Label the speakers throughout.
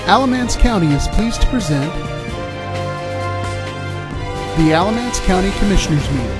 Speaker 1: Alamance County is pleased to present the Alamance County Commissioners Meeting.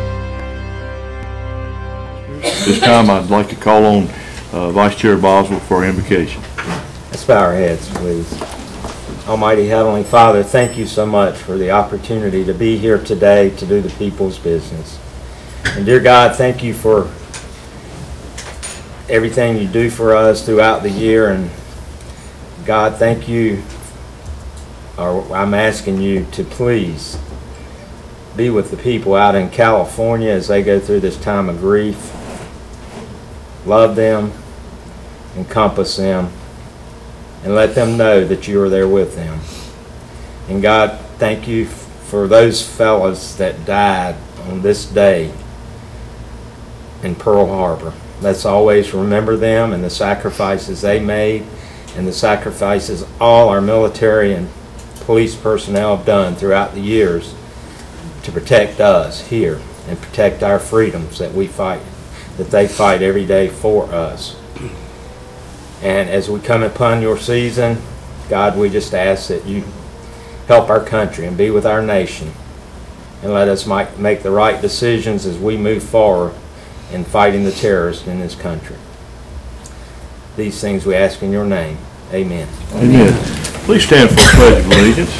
Speaker 2: This time I'd like to call on Vice Chair Boswell for invocation.
Speaker 3: Let's bow our heads, please. Almighty Heavenly Father, thank you so much for the opportunity to be here today to do the people's business. And dear God, thank you for everything you do for us throughout the year. And God, thank you, or I'm asking you to please be with the people out in California as they go through this time of grief. Love them, encompass them, and let them know that you are there with them. And God, thank you for those fellas that died on this day in Pearl Harbor. Let's always remember them and the sacrifices they made and the sacrifices all our military and police personnel have done throughout the years to protect us here and protect our freedoms that we fight, that they fight every day for us. And as we come upon your season, God, we just ask that you help our country and be with our nation and let us make the right decisions as we move forward in fighting the terrorists in this country. These things we ask in your name. Amen.
Speaker 2: Amen. Please stand for the Pledge of Allegiance.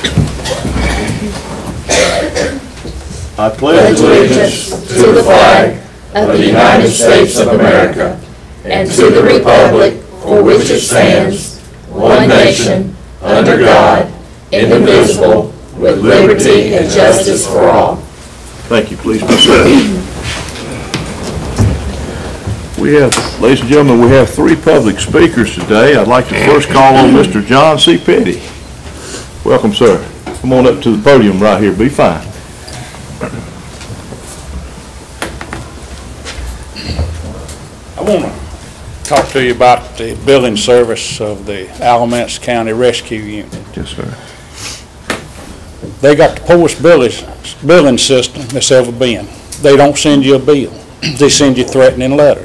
Speaker 2: I pledge allegiance
Speaker 4: to the flag of the United States of America and to the republic for which it stands, one nation, under God, indivisible, with liberty and justice for all.
Speaker 2: Thank you. Please be seated. We have, ladies and gentlemen, we have 3 public speakers today. I'd like to first call on Mr. John C. Petty. Welcome, sir. Come on up to the podium right here. Be fine.
Speaker 5: I want to talk to you about the billing service of the Alamance County Rescue Unit.
Speaker 2: Yes, sir.
Speaker 5: They got the poorest billing system that's ever been. They don't send you a bill. They send you threatening letters.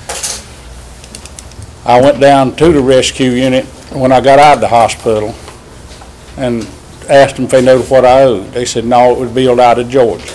Speaker 5: I went down to the rescue unit when I got out of the hospital and asked them if they knew what I owed. They said no, it was billed out of Georgia.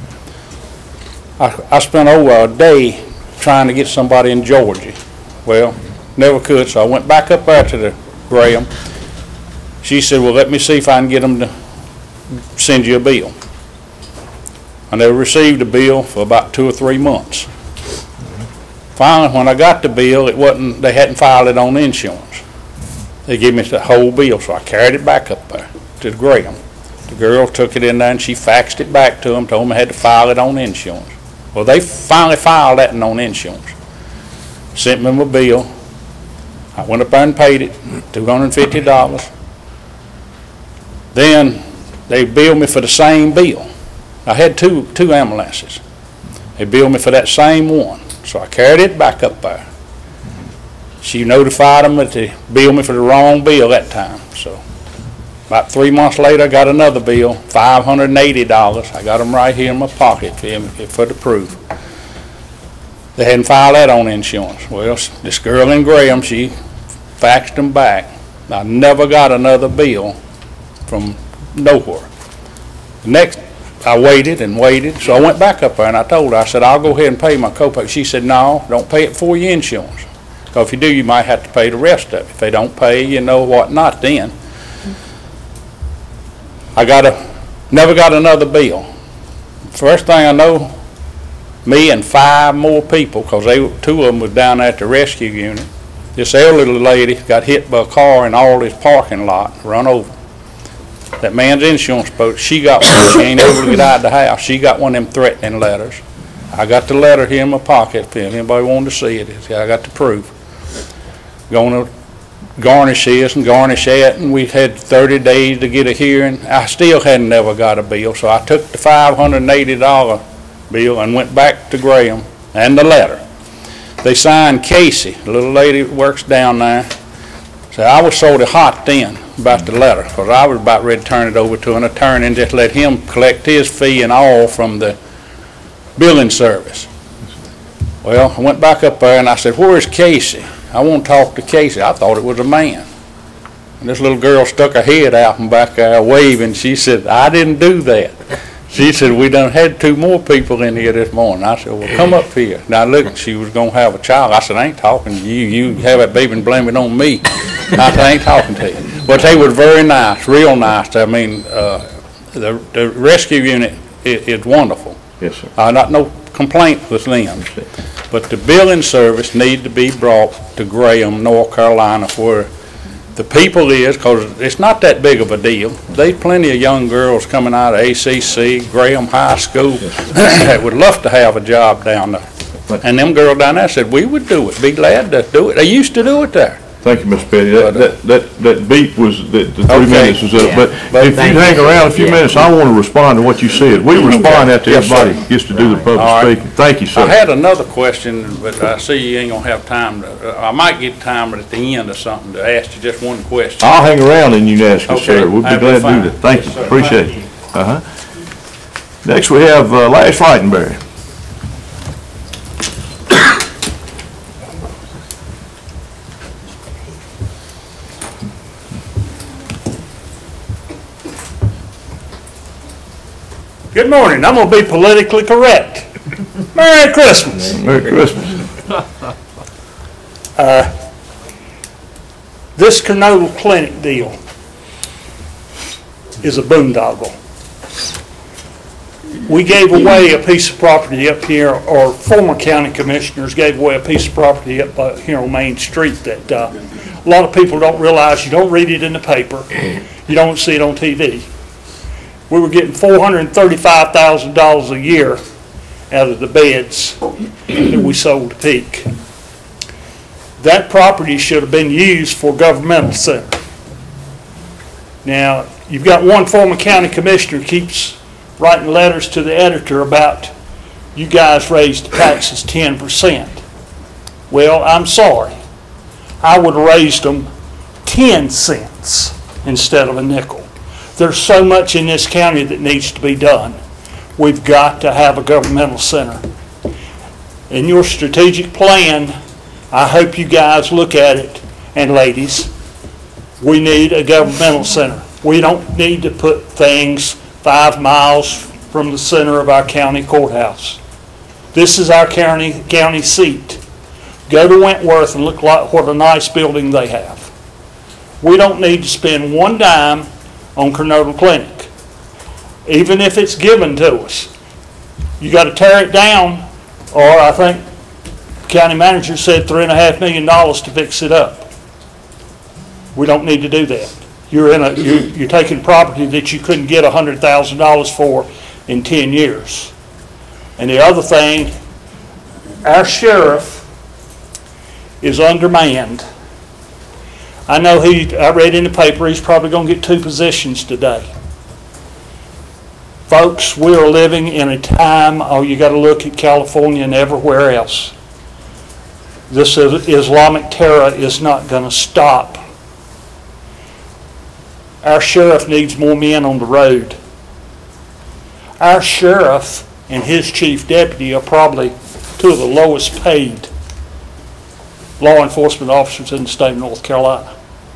Speaker 5: I spent over a day trying to get somebody in Georgia. Well, never could, so I went back up there to the Graham. She said, well, let me see if I can get them to send you a bill. I never received a bill for about 2 or 3 months. Finally, when I got the bill, they hadn't filed it on insurance. They gave me the whole bill, so I carried it back up there to the Graham. The girl took it in there and she faxed it back to them, told them I had to file it on insurance. Well, they finally filed that on insurance. Sent me my bill. I went up there and paid it, $250. Then they billed me for the same bill. I had two ambulances. They billed me for that same one. So I carried it back up there. She notified them that they billed me for the wrong bill that time. So about 3 months later, I got another bill, $580. I got them right here in my pocket for the proof. They hadn't filed that on insurance. Well, this girl in Graham, she faxed them back. I never got another bill from nowhere. Next, I waited and waited, so I went back up there and I told her, I said, I'll go ahead and pay my copay. She said, no, don't pay it for your insurance. Because if you do, you might have to pay the rest of it. If they don't pay, you know what, not then. I never got another bill. First thing I know, me and 5 more people, because 2 of them was down there at the rescue unit, this elderly lady got hit by a car in all this parking lot, run over. That man's insurance boat, she got one. She ain't able to get out of the house. She got one of them threatening letters. I got the letter here in my pocket. If anybody wanted to see it, I got the proof. Going to garnish this and garnish that, and we had 30 days to get a hearing. I still hadn't never got a bill, so I took the $580 bill and went back to Graham and the letter. They signed Casey, the little lady that works down there. So I was sort of hot then about the letter, because I was about ready to turn it over to an attorney and just let him collect his fee and all from the billing service. Well, I went back up there and I said, where's Casey? I want to talk to Casey. I thought it was a man. this little girl stuck her head out from back there waving. She said, "I didn't do that." She said, "We done had 2 more people in here this morning." I said, "Well, come up here." Now look, she was gonna have a child. I said, "I ain't talking to you. You have that baby and blame it on me." I said, "I ain't talking to you." But they were very nice, real nice. I mean, the rescue unit is wonderful.
Speaker 2: Yes, sir.
Speaker 5: Not no complaint with them. But the billing service need to be brought to Graham, North Carolina, where the people is, because it's not that big of a deal. There's plenty of young girls coming out of ACC, Graham High School, that would love to have a job down there. And them girls down there said, we would do it, be glad to do it. They used to do it there.
Speaker 2: Thank you, Mr. Petty. That beep was, the 3 minutes was up.
Speaker 3: Yeah.
Speaker 2: But if you hang around a few minutes, I want to respond to what you said. We respond after
Speaker 5: Yes, sir.
Speaker 2: everybody gets to do the public
Speaker 5: All right.
Speaker 2: speaking. Thank you, sir.
Speaker 5: I had another question, but I see you ain't gonna have time to, I might get time at the end or something to ask you just one question.
Speaker 2: I'll hang around and you can ask us,
Speaker 5: Okay,
Speaker 2: sir. We'll be
Speaker 5: that'd be
Speaker 2: glad to
Speaker 5: fine.
Speaker 2: do that. Thank you.
Speaker 5: Yes, sir.
Speaker 2: Appreciate
Speaker 5: Thank
Speaker 2: it. Next, we have Lash Lightenberry.
Speaker 6: Good morning. I'm going to be politically correct. Merry Christmas.
Speaker 2: Merry Christmas.
Speaker 6: This Kernodle Clinic deal is a boondoggle. We gave away a piece of property up here, or former county commissioners gave away a piece of property up here on Main Street that a lot of people don't realize. You don't read it in the paper. You don't see it on TV. We were getting $435,000 a year out of the beds that we sold to Peak. That property should have been used for governmental center. Now, you've got one former county commissioner keeps writing letters to the editor about you guys raised the taxes 10%. Well, I'm sorry. I would have raised them 10 cents instead of a nickel. There's so much in this county that needs to be done. We've got to have a governmental center. In your strategic plan, I hope you guys look at it, and ladies, we need a governmental center. We don't need to put things 5 miles from the center of our county courthouse. This is our county seat. Go to Wentworth and look like what a nice building they have. We don't need to spend one dime on Kernodle Clinic, even if it's given to us. You got to tear it down, or I think the county manager said $3.5 million to fix it up. We don't need to do that. You're taking property that you couldn't get $100,000 for in 10 years. And the other thing, our sheriff is undermanned. I know I read in the paper he's probably going to get 2 positions today. Folks, we are living in a time, you got to look at California and everywhere else. This Islamic terror is not going to stop. Our sheriff needs more men on the road. Our sheriff and his chief deputy are probably 2 of the lowest paid law enforcement officers in the state of North Carolina.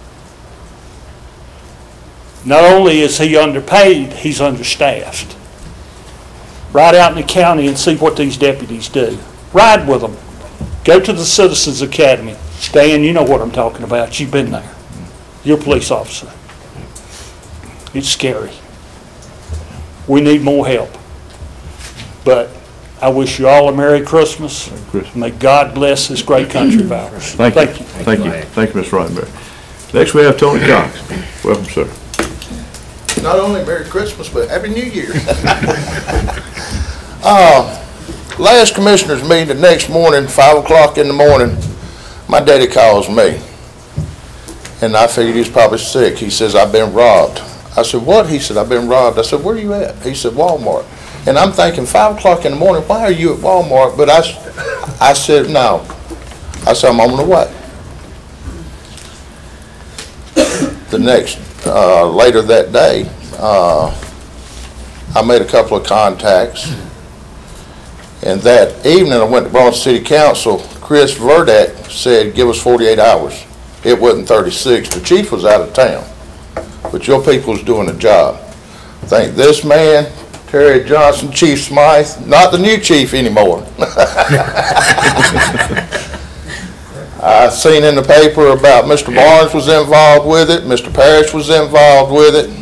Speaker 6: Not only is he underpaid, he's understaffed. Ride out in the county and see what these deputies do. Ride with them. Go to the Citizens Academy. Stan, you know what I'm talking about. You've been there. You're a police officer. It's scary. We need more help. But I wish you all a Merry Christmas.
Speaker 2: Merry Christmas.
Speaker 6: May God bless this great country of ours.
Speaker 2: Thank you.
Speaker 3: Thank you.
Speaker 2: Thank you, Mr. Lightenberry. Next, we have Tony Cox. Welcome, sir.
Speaker 7: Not only Merry Christmas, but Happy New Year. Last commissioners meeting the next morning, 5 o'clock in the morning, my daddy calls me. And I figured he's probably sick. He says, I've been robbed. I said, what? He said, I've been robbed. I said, where are you at? He said, Walmart. And I'm thinking, 5 o'clock in the morning, why are you at Walmart? But I said, no. I said, I'm on the way. The next, later that day, I made a couple of contacts. And that evening, I went to Bronx City Council. Chris Verdak said, give us 48 hours. It wasn't 36. The chief was out of town, but your people's doing a job. Thank this man, Terry Johnson, Chief Smythe, not the new chief anymore. I seen in the paper about Mr. Barnes was involved with it, Mr. Parrish was involved with it,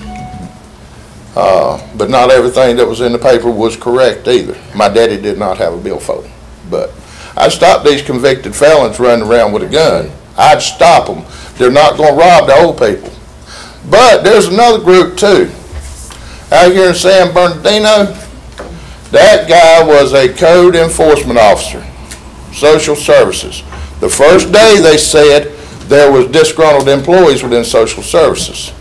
Speaker 7: but not everything that was in the paper was correct either. My daddy did not have a billfold, but I stopped these convicted felons running around with a gun. I'd stop them. They're not going to rob the old people. But there's another group too. Out here in San Bernardino, that guy was a code enforcement officer, social services. The first day they said there was disgruntled employees within social services.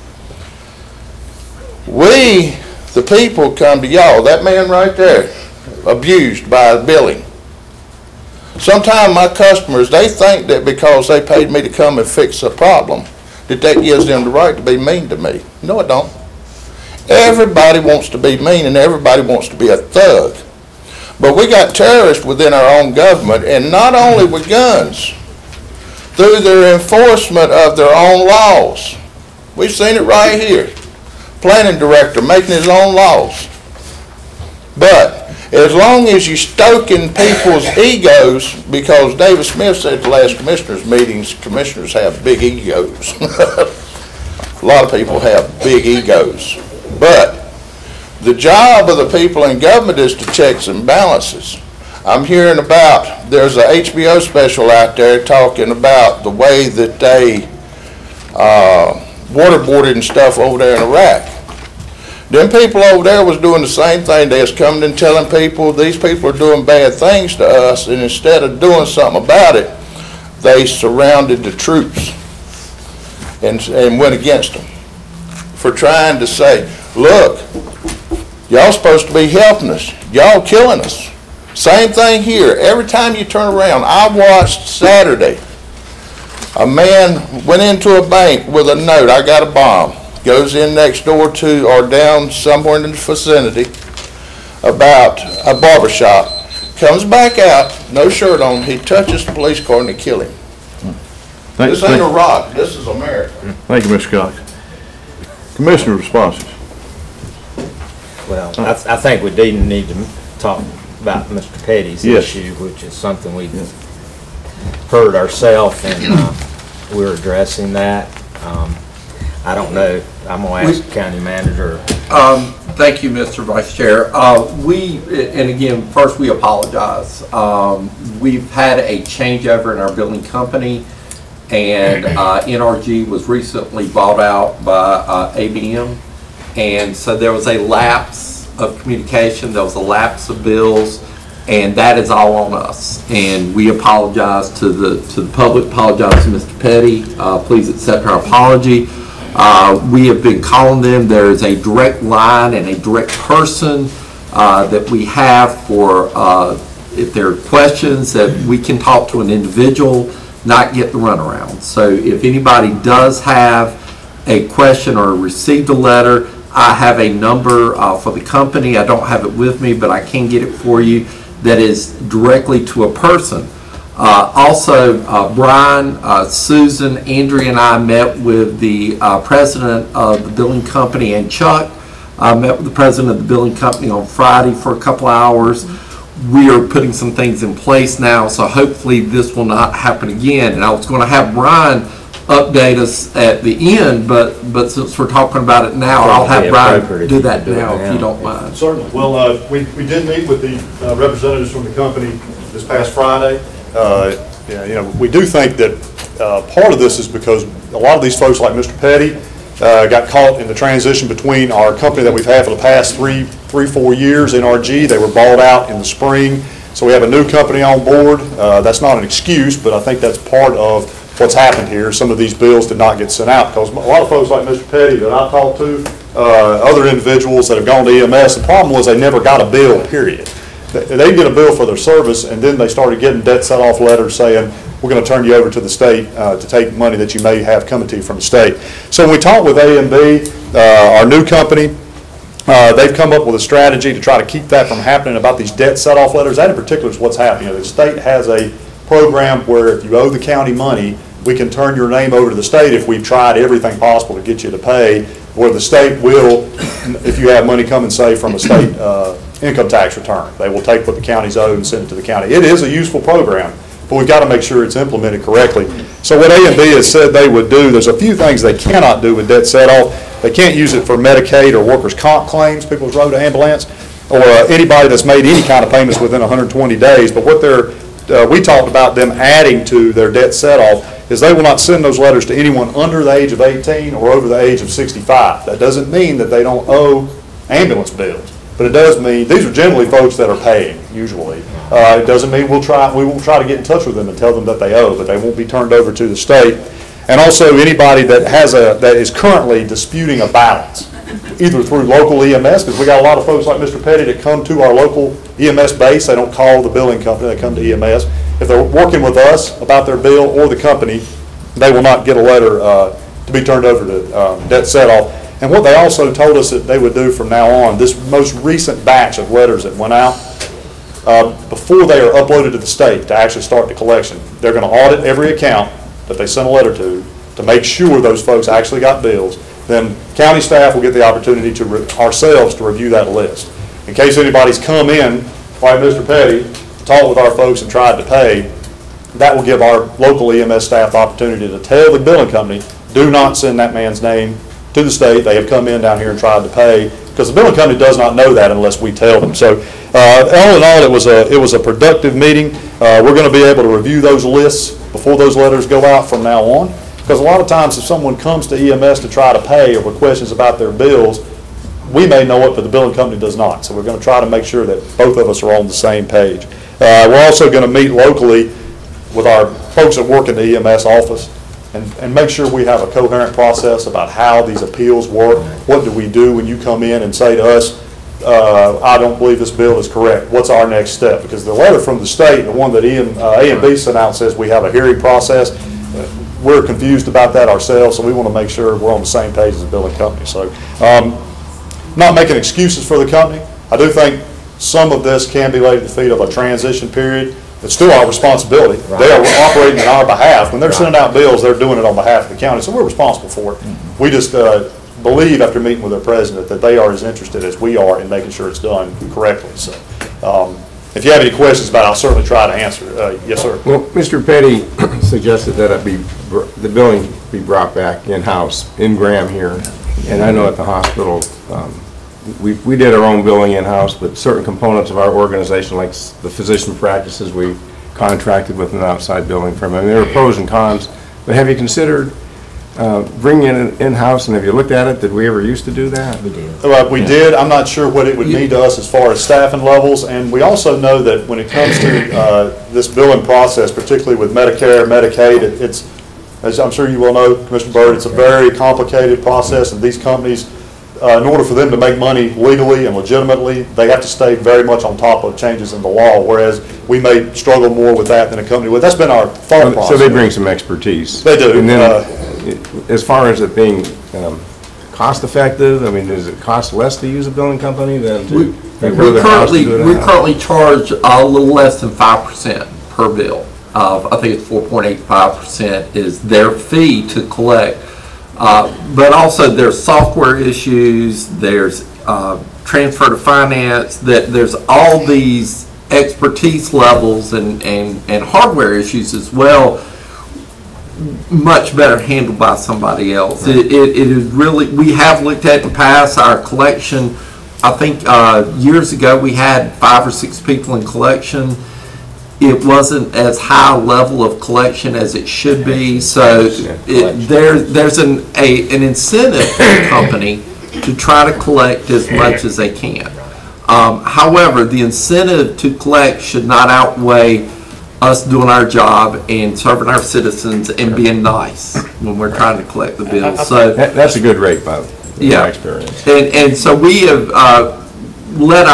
Speaker 7: We, the people, come to y'all. That man right there, abused by a billing. Sometimes my customers, they think that because they paid me to come and fix a problem, that gives them the right to be mean to me. No, it don't. Everybody wants to be mean and everybody wants to be a thug. But we got terrorists within our own government, and not only with guns, through their enforcement of their own laws. We've seen it right here. Planning director making his own laws. But as long as you're stoking people's egos, because David Smith said at the last commissioners meetings, commissioners have big egos. A lot of people have big egos. But the job of the people in government is to checks and balances. I'm hearing about, there's a HBO special out there talking about the way that they waterboarded and stuff over there in Iraq. Them people over there was doing the same thing. They was coming and telling people, these people are doing bad things to us, and instead of doing something about it, they surrounded the troops and went against them for trying to say, look, y'all supposed to be helping us. Y'all killing us. Same thing here. Every time you turn around, I watched Saturday, a man went into a bank with a note, I got a bomb. Goes in next door to or down somewhere in the vicinity about a barber shop. Comes back out, no shirt on. He touches the police car and they kill him. This ain't Iraq. This is America.
Speaker 2: Thank you, Mr. Cox. Commissioner responses.
Speaker 3: Well, I think we do need to talk about Mr. Petty's issue, which is something we've heard ourselves, and we're addressing that. I don't know. I'm going to ask the county manager.
Speaker 8: Thank you, Mr. Vice Chair. And again, first we apologize. We've had a changeover in our building company, and NRG was recently bought out by ABM. And so there was a lapse of communication, there was a lapse of bills, and that is all on us. And we apologize to the public, apologize to Mr. Petty. Please accept our apology. We have been calling them. There is a direct line and a direct person that we have for if there are questions that we can talk to an individual, not get the runaround. So if anybody does have a question or received a letter, I have a number for the company. I don't have it with me, but I can get it for you, that is directly to a person. Also, Brian, Susan, Andrea, and I met with the president of the billing company, and Chuck met with the president of the billing company on Friday for a couple hours. We are putting some things in place now, so hopefully this will not happen again. And I was going to have Brian update us at the end, but since we're talking about it now, I'll have Brian do that now if you don't mind.
Speaker 9: Certainly. Well, we did meet with the representatives from the company this past Friday. We do think that part of this is because a lot of these folks, like Mr. Petty, got caught in the transition between our company that we've had for the past 3-4 years, NRG. They were bought out in the spring, so we have a new company on board. That's not an excuse, but I think that's part of what's happened here. Some of these bills did not get sent out because a lot of folks like Mr. Petty that I talked to, other individuals that have gone to EMS, the problem was they never got a bill, period. They get a bill for their service, and then they started getting debt set-off letters saying, we're going to turn you over to the state to take money that you may have coming to you from the state. So when we talked with A&B, our new company, they've come up with a strategy to try to keep that from happening about these debt set-off letters. That in particular is what's happening. The state has a program where if you owe the county money, we can turn your name over to the state if we've tried everything possible to get you to pay, where the state will, if you have money coming, say, from a state income tax return, they will take what the county's owed and send it to the county. It is a useful program, but we've got to make sure it's implemented correctly. So what A&B has said they would do, there's a few things they cannot do with debt set-off. They can't use it for Medicaid or workers' comp claims, people's road ambulance, or anybody that's made any kind of payments within 120 days. But what we talked about them adding to their debt set-off is they will not send those letters to anyone under the age of 18 or over the age of 65. That doesn't mean that they don't owe ambulance bills, but it does mean these are generally folks that are paying, usually. It doesn't mean we won't try to get in touch with them and tell them that they owe, but they won't be turned over to the state. And also anybody that is currently disputing a balance, either through local EMS, because we got a lot of folks like Mr. Petty that come to our local EMS base. They don't call the billing company, they come to EMS. If they're working with us about their bill or the company, they will not get a letter to be turned over to debt set-off. And what they also told us that they would do from now on, this most recent batch of letters that went out, before they are uploaded to the state to actually start the collection, they're going to audit every account that they sent a letter to make sure those folks actually got bills. Then county staff will get the opportunity ourselves to review that list. In case anybody's come in, like Mr. Petty, talked with our folks and tried to pay, that will give our local EMS staff the opportunity to tell the billing company, do not send that man's name to the state. They have come in down here and tried to pay, because the billing company does not know that unless we tell them. So all in all, it was a productive meeting. We're going to be able to review those lists before those letters go out from now on, because a lot of times if someone comes to EMS to try to pay or with questions about their bills, we may know it, but the billing company does not. So we're going to try to make sure that both of us are on the same page. We're also going to meet locally with our folks that work in the EMS office and make sure we have a coherent process about how these appeals work. What do we do when you come in and say to us, I don't believe this bill is correct? What's our next step? Because the letter from the state, the one that A&B sent out, says we have a hearing process. We're confused about that ourselves, so we want to make sure we're on the same page as the billing company. So not making excuses for the company. I do think some of this can be laid at the feet of a transition period. It's still our responsibility. Right. They are operating on our behalf. When they're sending out bills, they're doing it on behalf of the county, so we're responsible for it. Mm-hmm. We just believe, after meeting with their president, that they are as interested as we are in making sure it's done correctly. So if you have any questions about it, I'll certainly try to answer. Yes, sir.
Speaker 10: Well, Mr. Petty suggested that the billing be brought back in-house in Graham here. And I know at the hospital, we did our own billing in-house, but certain components of our organization, like the physician practices, we contracted with an outside billing firm. I mean, there are pros and cons, but have you considered bringing it in-house, and have you looked at it? Did we ever used to do that?
Speaker 9: We did. We did. I'm not sure what it would mean to us as far as staffing levels, and we also know that when it comes to this billing process, particularly with Medicare, Medicaid, it's, as I'm sure you well know, Commissioner Byrd, it's a very complicated process, and these companies, in order for them to make money legally and legitimately, they have to stay very much on top of changes in the law, whereas we may struggle more with that than a company would. That's been our thought process.
Speaker 10: So they bring some expertise.
Speaker 9: They do.
Speaker 10: And then, as far as it being cost effective, I mean, does it cost less to use a billing company than to
Speaker 8: we currently charge a little less than 5% per bill. I think it's 4.85% is their fee to collect. But also there's software issues, there's transfer to finance, there's all these expertise levels and hardware issues as well, much better handled by somebody else. Right. It is really, we have looked at in the past, our collection, I think years ago we had 5 or 6 people in collection. It wasn't as high a level of collection as it should be, so there's an incentive for the company to try to collect as much as they can. However, the incentive to collect should not outweigh us doing our job and serving our citizens and being nice when we're trying to collect the bills. So
Speaker 10: that's a good rate, by my experience.
Speaker 8: And so we have let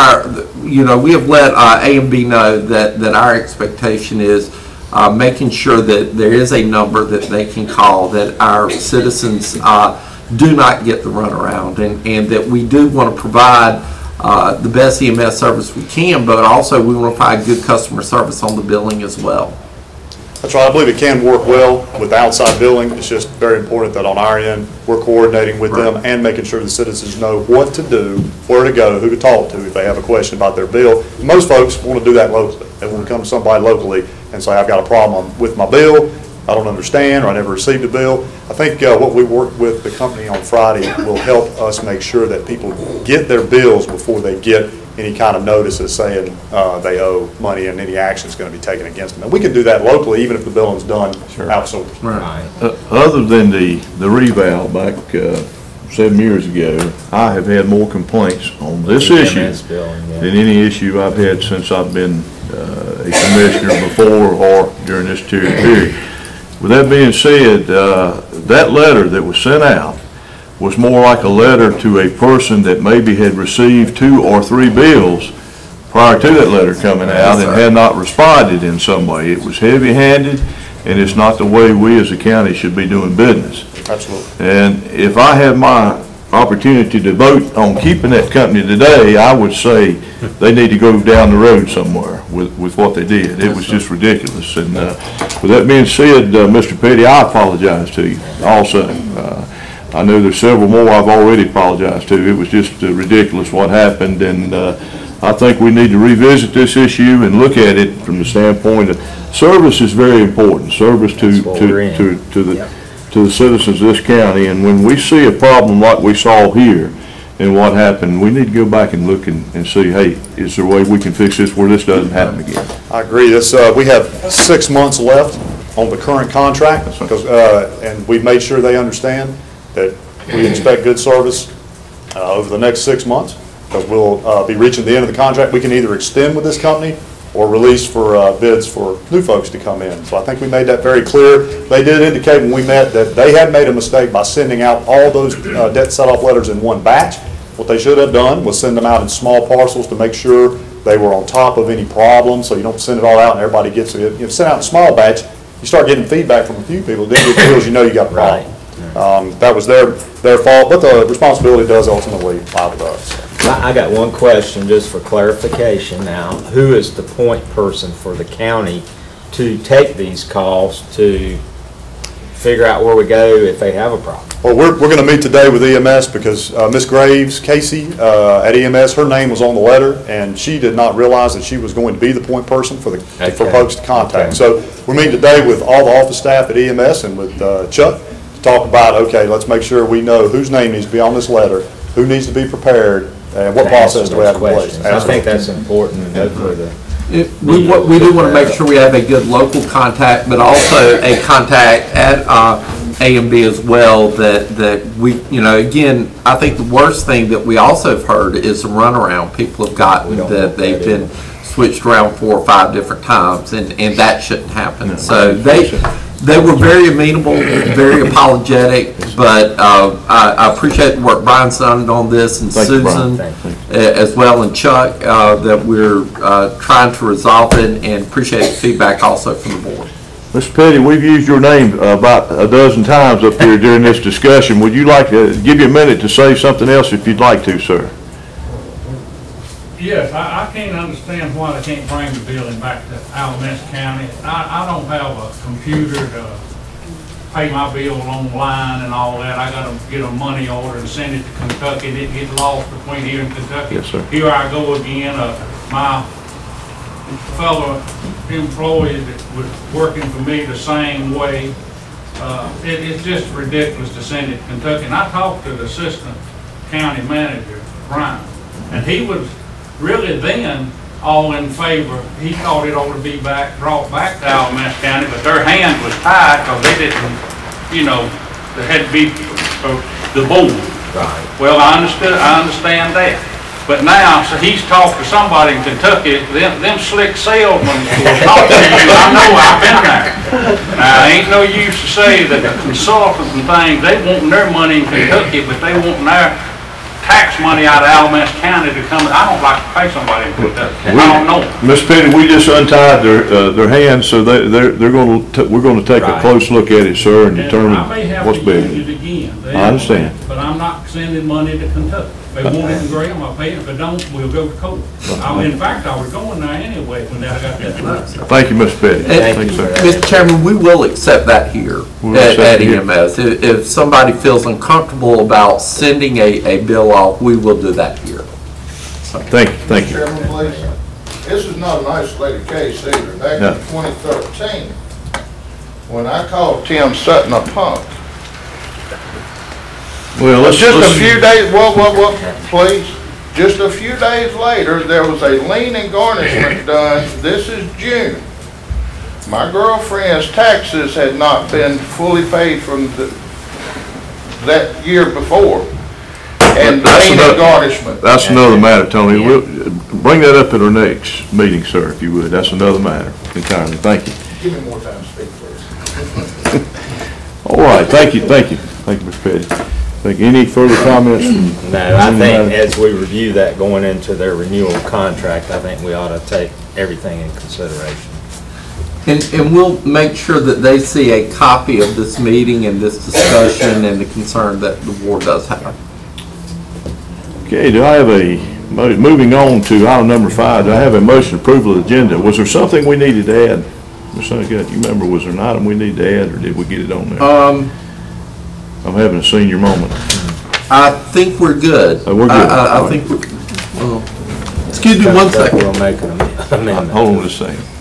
Speaker 8: A&B know that our expectation is making sure that there is a number that they can call, that our citizens do not get the runaround, and that we do want to provide the best EMS service we can, but also we want to provide good customer service on the billing as well.
Speaker 9: That's right. I believe it can work well with outside billing. It's just very important that on our end, we're coordinating with them and making sure the citizens know what to do, where to go, who to talk to if they have a question about their bill. Most folks want to do that locally. They want to come to somebody locally and say, I've got a problem with my bill, I don't understand, or I never received a bill. I think what we worked with the company on Friday will help us make sure that people get their bills before they get any kind of notices saying they owe money and any action is going to be taken against them. And we can do that locally even if the billing's done outsourced.
Speaker 3: Right.
Speaker 2: Other than the revow back 7 years ago, I have had more complaints on this issue than any issue I've had since I've been a commissioner before or during this period. With that being said, that letter that was sent out was more like a letter to a person that maybe had received 2 or 3 bills prior to that letter coming out and had not responded in some way. It was heavy-handed, and it's not the way we as a county should be doing business.
Speaker 9: Absolutely.
Speaker 2: And if I had my opportunity to vote on keeping that company today, I would say they need to go down the road somewhere with what they did. It was just ridiculous. And with that being said, Mr. Petty, I apologize to you also. I know there's several more I've already apologized to. It was just ridiculous what happened, and I think we need to revisit this issue and look at it from the standpoint of service is very important. Service to the citizens of this county, and when we see a problem like we saw here and what happened, we need to go back and look and see, hey, is there a way we can fix this where this doesn't happen again?
Speaker 9: I agree. We have 6 months left on the current contract, because, and we've made sure they understand that we expect good service over the next 6 months, because we'll be reaching the end of the contract. We can either extend with this company or release for bids for new folks to come in. So I think we made that very clear. They did indicate when we met that they had made a mistake by sending out all those debt set-off letters in one batch. What they should have done was send them out in small parcels to make sure they were on top of any problems, so you don't send it all out and everybody gets it. You send out in a small batch, you start getting feedback from a few people, then it feels you know you got a problem. That was their fault, but the responsibility does ultimately lie with us.
Speaker 3: I got one question just for clarification now. Who is the point person for the county to take these calls to figure out where we go if they have a problem?
Speaker 9: Well, we're going to meet today with EMS because Ms. Graves, Casey at EMS, her name was on the letter, and she did not realize that she was going to be the point person for folks to contact. So we're meeting today with all the office staff at EMS and with Chuck to talk about, okay, let's make sure we know whose name needs to be on this letter, who needs to be prepared, and what process do we have in place.
Speaker 3: I think that's important to know for the...
Speaker 8: We do want to make sure we have a good local contact, but also a contact at A&B as well, that we, again, I think the worst thing that we also have heard is the runaround people have gotten, that they've been switched around 4 or 5 different times, and that shouldn't happen. So they were very amenable, very apologetic, but I appreciate the work Brian's done on this, and Susan as well, and Chuck, that we're trying to resolve it, and appreciate the feedback also from the board.
Speaker 2: Mr. Petty, we've used your name about a dozen times up here during this discussion. Would you like to give you a minute to say something else if you'd like to, sir?
Speaker 5: Yes, I can't understand why they can't bring the building back to Alamance County. I don't have a computer to pay my bill online and all that. I got to get a money order and send it to Kentucky. It gets lost between here and Kentucky.
Speaker 2: Yes, sir.
Speaker 5: Here I go again. My fellow employee that was working for me the same way. It's just ridiculous to send it to Kentucky. And I talked to the assistant county manager, Brian, and he was really then all in favor. He thought it ought to be brought back to Alamance County, but their hand was tied because they didn't, they had to be the board.
Speaker 3: Right.
Speaker 5: Well, I understand that. But now, so he's talked to somebody in Kentucky, them slick salesmen will talk to you. I know, I've been there. Now, ain't no use to say that the consultants and things, they want their money in Kentucky, but they want their tax money out of Alamance County to come. I don't like to pay somebody in Kentucky. I don't know.
Speaker 2: Ms. Petty, we just untied their hands, so we're going to take a close look at it, sir, and determine what's big.
Speaker 5: I may have to use it again.
Speaker 2: I understand.
Speaker 5: But I'm not sending money to Kentucky. They want it in Graham, I'll pay it. If they don't, we'll go to court. In fact, I was going there anyway when I got that letter.
Speaker 2: Thank you, Mr. Petty.
Speaker 3: Thank you,
Speaker 2: sir.
Speaker 8: Mr. Chairman, we will accept that here
Speaker 2: We'll
Speaker 8: at
Speaker 2: accept it here.
Speaker 8: EMS. If somebody feels uncomfortable about sending a bill off, we will do that here.
Speaker 2: Thank you, thank you.
Speaker 7: Chairman, please. This is not an isolated case either. Back
Speaker 2: No.
Speaker 7: in 2013, when I called Tim Sutton a punk,
Speaker 2: Well, let's
Speaker 7: just a
Speaker 2: listen.
Speaker 7: few days, please. Just a few days later, there was a lien and garnishment done. This is June. My girlfriend's taxes had not been fully paid from that year before. And
Speaker 2: That's
Speaker 7: lien
Speaker 2: another-
Speaker 7: and garnishment.
Speaker 2: That's another matter, Tony. We'll bring that up at our next meeting, sir, if you would. That's another matter entirely. Thank you.
Speaker 7: Give me more time to speak, please.
Speaker 2: All right, thank you, thank you. Thank you, Mr. Petty. Thank you. Any further comments?
Speaker 3: No, I think as we review that going into their renewal contract, I think we ought to take everything in consideration.
Speaker 8: And we'll make sure that they see a copy of this meeting and this discussion and the concern that the board does have.
Speaker 2: Okay, do I have moving on to item number 5, do I have a motion to approval of the agenda? Was there something we needed to add? Ms. Honeycutt, you remember, was there an item we needed to add, or did we get it on there? I'm having a senior moment.
Speaker 8: I think we're good.
Speaker 2: Oh, we're good.
Speaker 8: I think we're, well, excuse me one second.
Speaker 3: We'll make an amendment.
Speaker 2: Hold on just a second.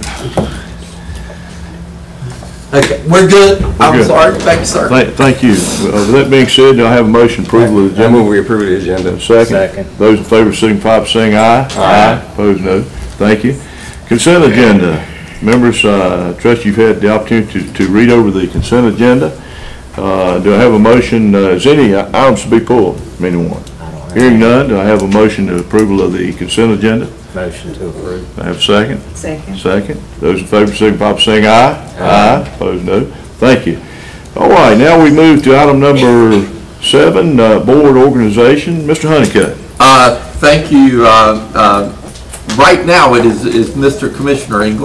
Speaker 8: Okay, we're good. I'm
Speaker 2: good.
Speaker 8: sorry. Thank you, sir.
Speaker 2: Thank you. With that being said, do I have a motion to approval of the
Speaker 10: I
Speaker 2: agenda?
Speaker 10: move we approve the agenda.
Speaker 2: Second. Those in favor signify by saying aye. Aye. Opposed, no. Thank you. Consent agenda. Members, trust you've had the opportunity to read over the consent agenda. Do I have a motion, is any items to be pulled from anyone? Hearing none, do I have a motion to approval of the consent agenda?
Speaker 3: Motion to approve.
Speaker 2: I have a second?
Speaker 4: Second.
Speaker 2: Second. Those in favor signify by saying aye. Aye. Opposed, no. Thank you. All right, now we move to item number 7, board organization. Mr. Honeycutt.
Speaker 8: Thank you. Right now, it is Mr. Commissioner Engel.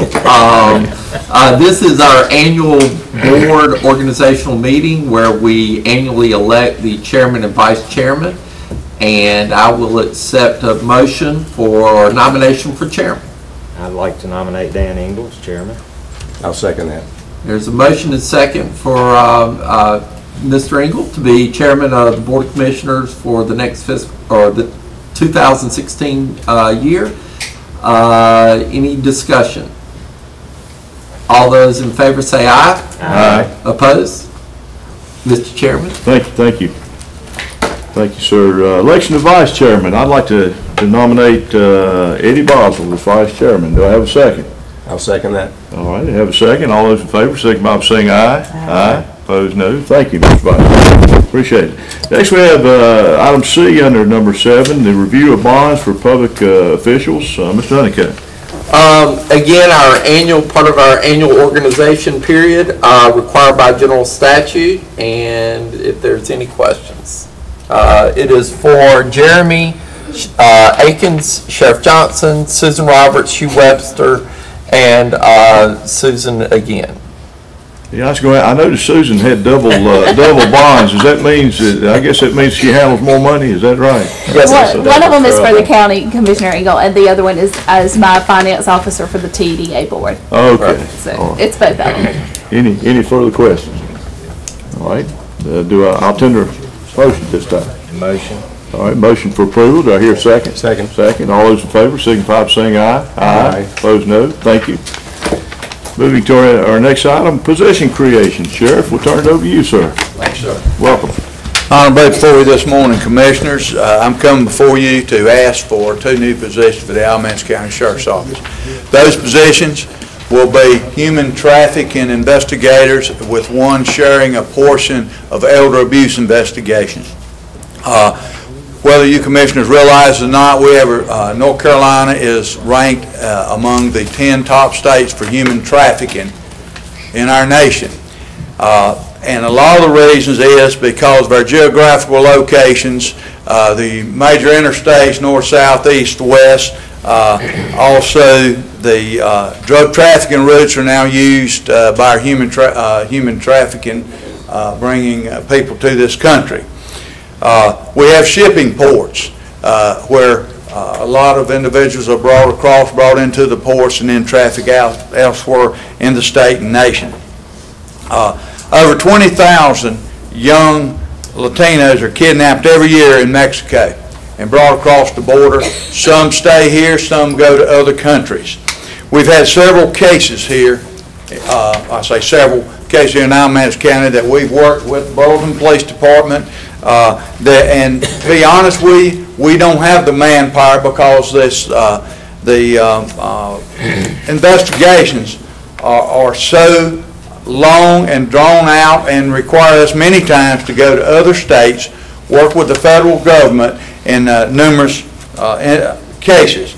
Speaker 8: This is our annual board organizational meeting where we annually elect the chairman and vice chairman. And I will accept a motion for nomination for chairman.
Speaker 3: I'd like to nominate Dan Ingalls, chairman.
Speaker 10: I'll second that.
Speaker 8: There's a motion and second for Mr. Engel to be chairman of the Board of Commissioners for the next fiscal, or the 2016 year. Any discussion? All those in favor say aye.
Speaker 2: Aye.
Speaker 8: Opposed? Mr. Chairman?
Speaker 2: Thank you. Thank you, sir. Election of vice chairman. I'd like to nominate Eddie Boswell as vice chairman. Do I have a second?
Speaker 10: I'll second that.
Speaker 2: All right, I have a second. All those in favor, signify by saying aye. Aye. Opposed, no. Thank you, Mr. Vice. Appreciate it. Next, we have item C under number 7, the review of bonds for public officials. Mr. Honeycutt.
Speaker 8: Again, part of our annual organization period required by general statute, and if there's any questions. It is for Jeremy Akins, Sheriff Johnson, Susan Roberts, Hugh Webster, and Susan again.
Speaker 2: Yeah, I was going. I noticed Susan had double bonds. Does that means? I guess that means she handles more money. Is that right?
Speaker 8: Yes,
Speaker 11: One of them is for the county commissioner Eagle, and the other one is as my finance officer for the TDA board.
Speaker 2: Okay.
Speaker 11: So
Speaker 2: All right.
Speaker 11: it's both of them.
Speaker 2: Any further questions? All right. I'll tender a motion this time.
Speaker 3: Motion.
Speaker 2: All right. Motion for approval. Do I hear a second?
Speaker 10: Second.
Speaker 2: Second. All those in favor signify by saying aye.
Speaker 10: Aye.
Speaker 2: Opposed, no. Thank you. Moving to our next item, position creation. Sheriff, we'll turn it over to you, sir.
Speaker 12: Thanks, sir.
Speaker 2: Welcome.
Speaker 12: Honorable before you this morning, Commissioners, I'm coming before you to ask for 2 new positions for the Alamance County Sheriff's Office. Those positions will be human trafficking investigators, with one sharing a portion of elder abuse investigations. Whether you Commissioners realize or not, we have North Carolina is ranked among the 10 top states for human trafficking in our nation. And a lot of the reasons is because of our geographical locations, the major interstates, north, south, east, west. Also, the drug trafficking routes are now used by our human trafficking, bringing people to this country. We have shipping ports. where a lot of individuals are brought into the ports and then trafficked out elsewhere in the state and nation. Over 20,000 young Latinos are kidnapped every year in Mexico and brought across the border. Some stay here, some go to other countries. We've had several cases here, I say several cases here in Alamance County that we've worked with Burleson Police Department, and to be honest with you, we don't have the manpower because the investigations are so long and drawn out and require us many times to go to other states, work with the federal government in numerous cases.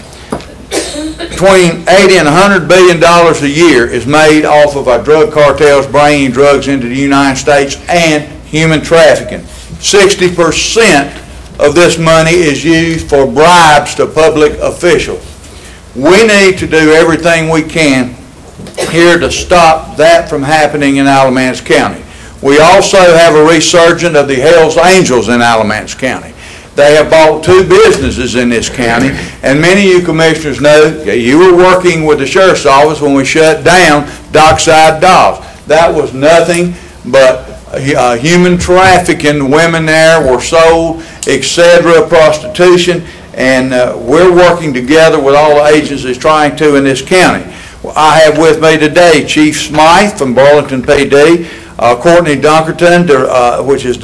Speaker 12: Between $80 and $100 billion a year is made off of our drug cartels bringing drugs into the United States and human trafficking. 60% of this money is used for bribes to public officials. We need to do everything we can here to stop that from happening in Alamance County. We also have a resurgence of the Hells Angels in Alamance County. They have bought 2 businesses in this county, and many of you commissioners know you were working with the sheriff's office when we shut down Dockside Dolls. That was nothing but human trafficking. Women there were sold, etc., prostitution, and we're working together with all the agencies trying to in this county. I have with me today Chief Smythe from Burlington PD, Courtney Dunkerton, which is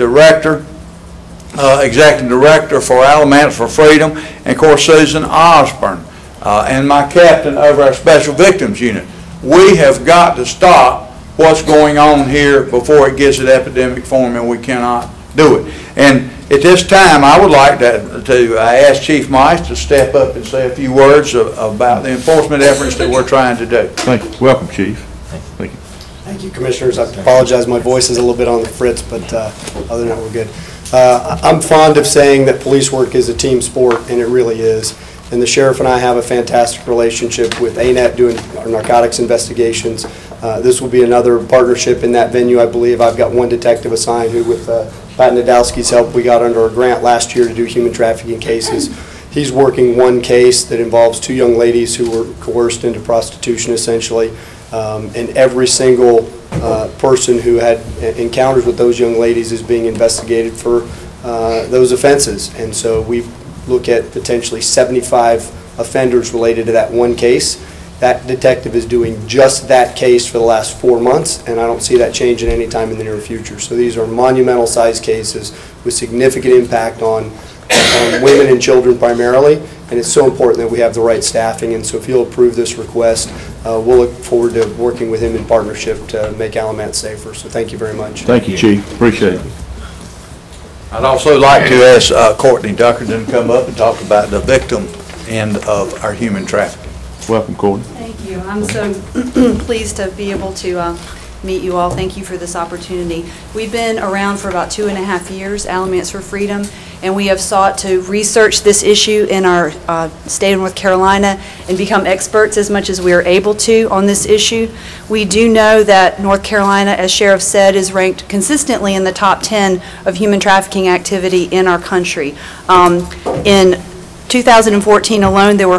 Speaker 12: Executive Director for Alamance for Freedom, and of course Susan Osborne, and my captain over our Special Victims Unit. We have got to stop what's going on here before it gets at epidemic form, and we cannot do it. And at this time, I would like to ask Chief Mice to step up and say a few words about the enforcement efforts that we're trying to do.
Speaker 2: Thank you. Welcome, Chief. Thank you.
Speaker 13: Thank you, Commissioners. I apologize, my voice is a little bit on the fritz, but other than that, we're good. I'm fond of saying that police work is a team sport, and it really is. And the sheriff and I have a fantastic relationship with ANET doing our narcotics investigations. This will be another partnership in that venue, I believe. I've got one detective assigned who, with Pat Nadowski's help, we got under a grant last year to do human trafficking cases. He's working one case that involves 2 young ladies who were coerced into prostitution, essentially. And every single person who had encounters with those young ladies is being investigated for those offenses. And so we look at potentially 75 offenders related to that one case. That detective is doing just that case for the last 4 months, and I don't see that changing any time in the near future. So these are monumental size cases with significant impact on women and children primarily, and it's so important that we have the right staffing. And so if you'll approve this request, we'll look forward to working with him in partnership to make Alamance safer. So thank you very much.
Speaker 2: Thank you, Chief. Appreciate it.
Speaker 12: I'd also like to ask Courtney Dunkerton to come up and talk about the victim end of our human trafficking.
Speaker 2: Welcome, Courtney.
Speaker 14: Thank you. I'm so pleased to be able to meet you all. Thank you for this opportunity. We've been around for about 2.5 years, Alamance for Freedom, and we have sought to research this issue in our state of North Carolina and become experts as much as we are able to on this issue. We do know that North Carolina, as Sheriff said, is ranked consistently in the top 10 of human trafficking activity in our country. In 2014 alone, there were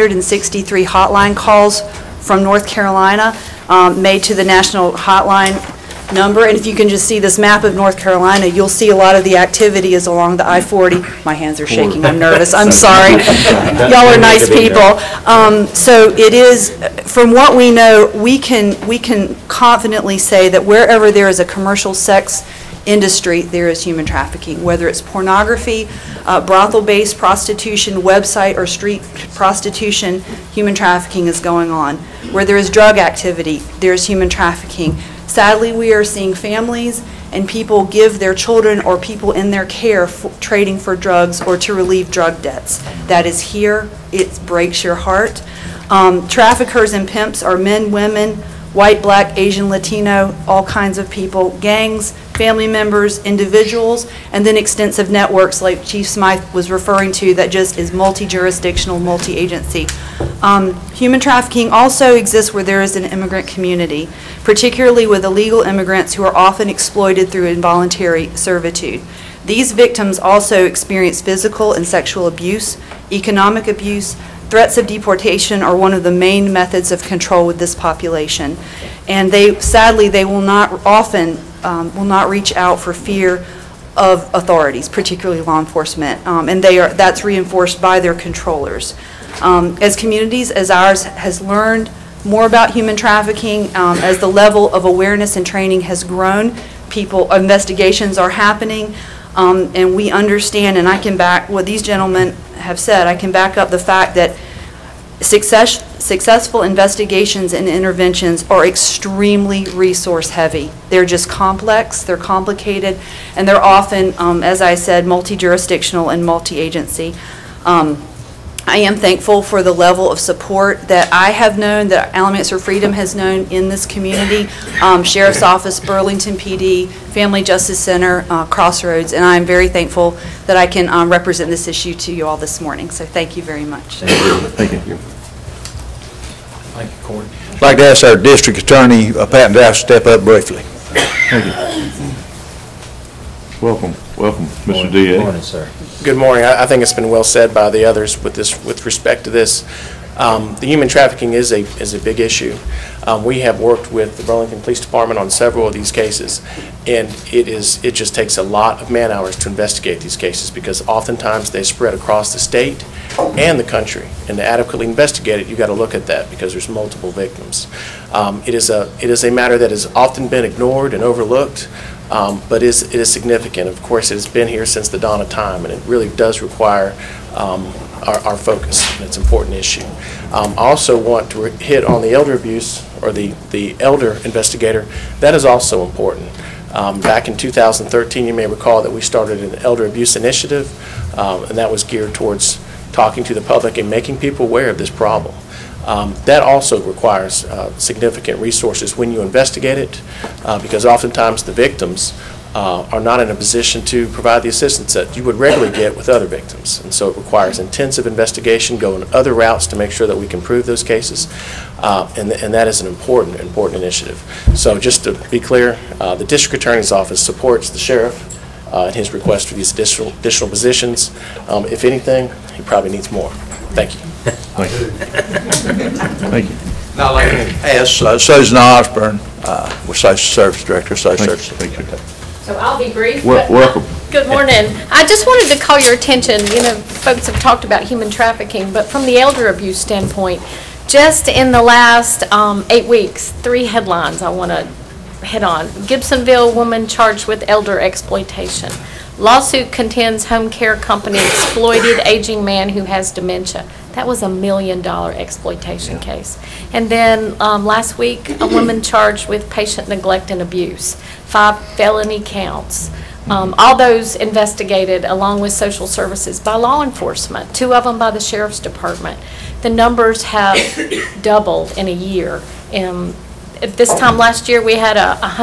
Speaker 14: 563 hotline calls from North Carolina made to the national hotline number. And if you can just see this map of North Carolina, you'll see a lot of the activity is along the I-40. My hands are shaking. I'm nervous. I'm sorry. Y'all are nice people. So it is, from what we know, we can confidently say that wherever there is a commercial sex industry, there is human trafficking, whether it's pornography, brothel-based prostitution, website or street prostitution, human trafficking is going on. Where there is drug activity, there's human trafficking. Sadly, we are seeing families and people give their children or people in their care trading for drugs or to relieve drug debts. That is here. It breaks your heart. Traffickers and pimps are men, women, white, black, Asian, Latino, all kinds of people, gangs, family members, individuals, and then extensive networks like Chief Smythe was referring to that just is multi-jurisdictional, multi-agency. Human trafficking also exists where there is an immigrant community, particularly with illegal immigrants who are often exploited through involuntary servitude. These victims also experience physical and sexual abuse, economic abuse. Threats of deportation are one of the main methods of control with this population. And sadly, they will not often will not reach out for fear of authorities, particularly law enforcement, and that's reinforced by their controllers. As communities as ours has learned more about human trafficking, as the level of awareness and training has grown, investigations are happening, and we understand, and I can back what these gentlemen have said, I can back up the fact that successful investigations and interventions are extremely resource heavy. They're just complex, they're complicated, and they're often, as I said, multi-jurisdictional and multi-agency. I am thankful for the level of support that I have known, that Alamance for Freedom has known in this community, Sheriff's Office, Burlington PD, Family Justice Center, Crossroads, and I'm very thankful that I can represent this issue to you all this morning. So thank you very much.
Speaker 2: Thank you. Thank you.
Speaker 3: Thank you, Corey.
Speaker 12: I'd like to ask our district attorney, Pat Dowse, to step up briefly.
Speaker 2: Thank you. Welcome, Mr. DA.
Speaker 3: Good morning, sir.
Speaker 15: Good morning. I think it's been well said by the others with respect to this. The human trafficking is a big issue. We have worked with the Burlington Police Department on several of these cases, and it just takes a lot of man hours to investigate these cases because oftentimes they spread across the state and the country. And to adequately investigate it, you've got to look at that because there's multiple victims. It is a matter that has often been ignored and overlooked. But it is significant. Of course, it has been here since the dawn of time, and it really does require our focus, and it's an important issue. I also want to hit on the elder abuse, or the elder investigator. That is also important. Back in 2013, you may recall that we started an elder abuse initiative, and that was geared towards talking to the public and making people aware of this problem. That also requires significant resources when you investigate it, because oftentimes the victims are not in a position to provide the assistance that you would regularly get with other victims. And so it requires intensive investigation, going other routes to make sure that we can prove those cases, and that is an important initiative. So just to be clear, the District Attorney's Office supports the Sheriff in his request for these additional positions. If anything, he probably needs more. Thank you.
Speaker 2: Thank you. Thank you.
Speaker 12: Now, like ask Susan Osborne, with Social Service Director, Social Services.
Speaker 2: Thank you.
Speaker 4: So I'll be brief.
Speaker 2: Welcome.
Speaker 4: Good morning. I just wanted to call your attention, folks have talked about human trafficking, but from the elder abuse standpoint, just in the last 8 weeks, 3 headlines I want to hit on. Gibsonville woman charged with elder exploitation. Lawsuit contends home care company exploited aging man who has dementia. That was $1 million exploitation case. And then last week, a woman charged with patient neglect and abuse, 5 felony counts. All those investigated along with social services by law enforcement, 2 of them by the Sheriff's Department. The numbers have doubled in a year. At this time last year, we had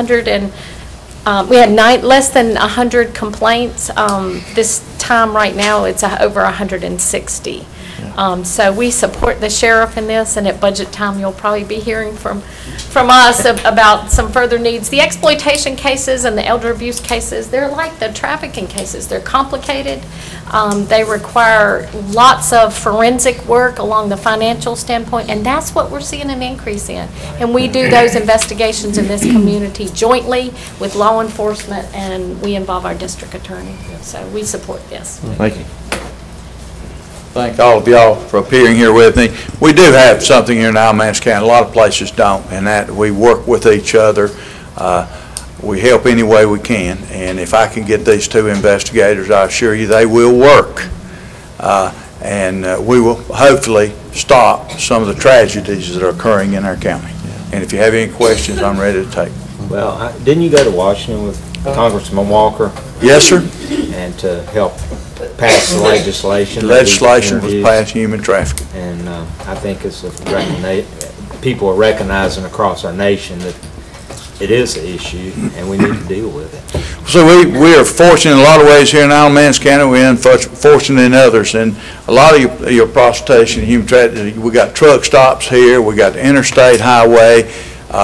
Speaker 4: less than 100 complaints. This time right now, it's over 160. So we support the sheriff in this, and at budget time, you'll probably be hearing from us about some further needs. The exploitation cases and the elder abuse cases, they're like the trafficking cases. They're complicated. They require lots of forensic work along the financial standpoint, and that's what we're seeing an increase in. And we do those investigations in this community jointly with law enforcement, and we involve our district attorney. So we support this.
Speaker 2: Thank you.
Speaker 12: Thank all of y'all for appearing here with me. We do have something here in Alamance County. A lot of places don't, and that we work with each other. We help any way we can, and if I can get these 2 investigators, I assure you they will work. And we will hopefully stop some of the tragedies that are occurring in our county. And if you have any questions, I'm ready to take them.
Speaker 3: Well, didn't you go to Washington with Congressman Walker?
Speaker 12: Yes, sir.
Speaker 3: And to help pass the legislation?
Speaker 12: The legislation was passed, human trafficking.
Speaker 3: And I think it's people are recognizing across our nation that it is an issue and we need to deal with it.
Speaker 12: So we are fortunate in a lot of ways here in Alamance County. We're unfortunate in others. And a lot of your prostitution, human trafficking, we got truck stops here. We got the interstate highway.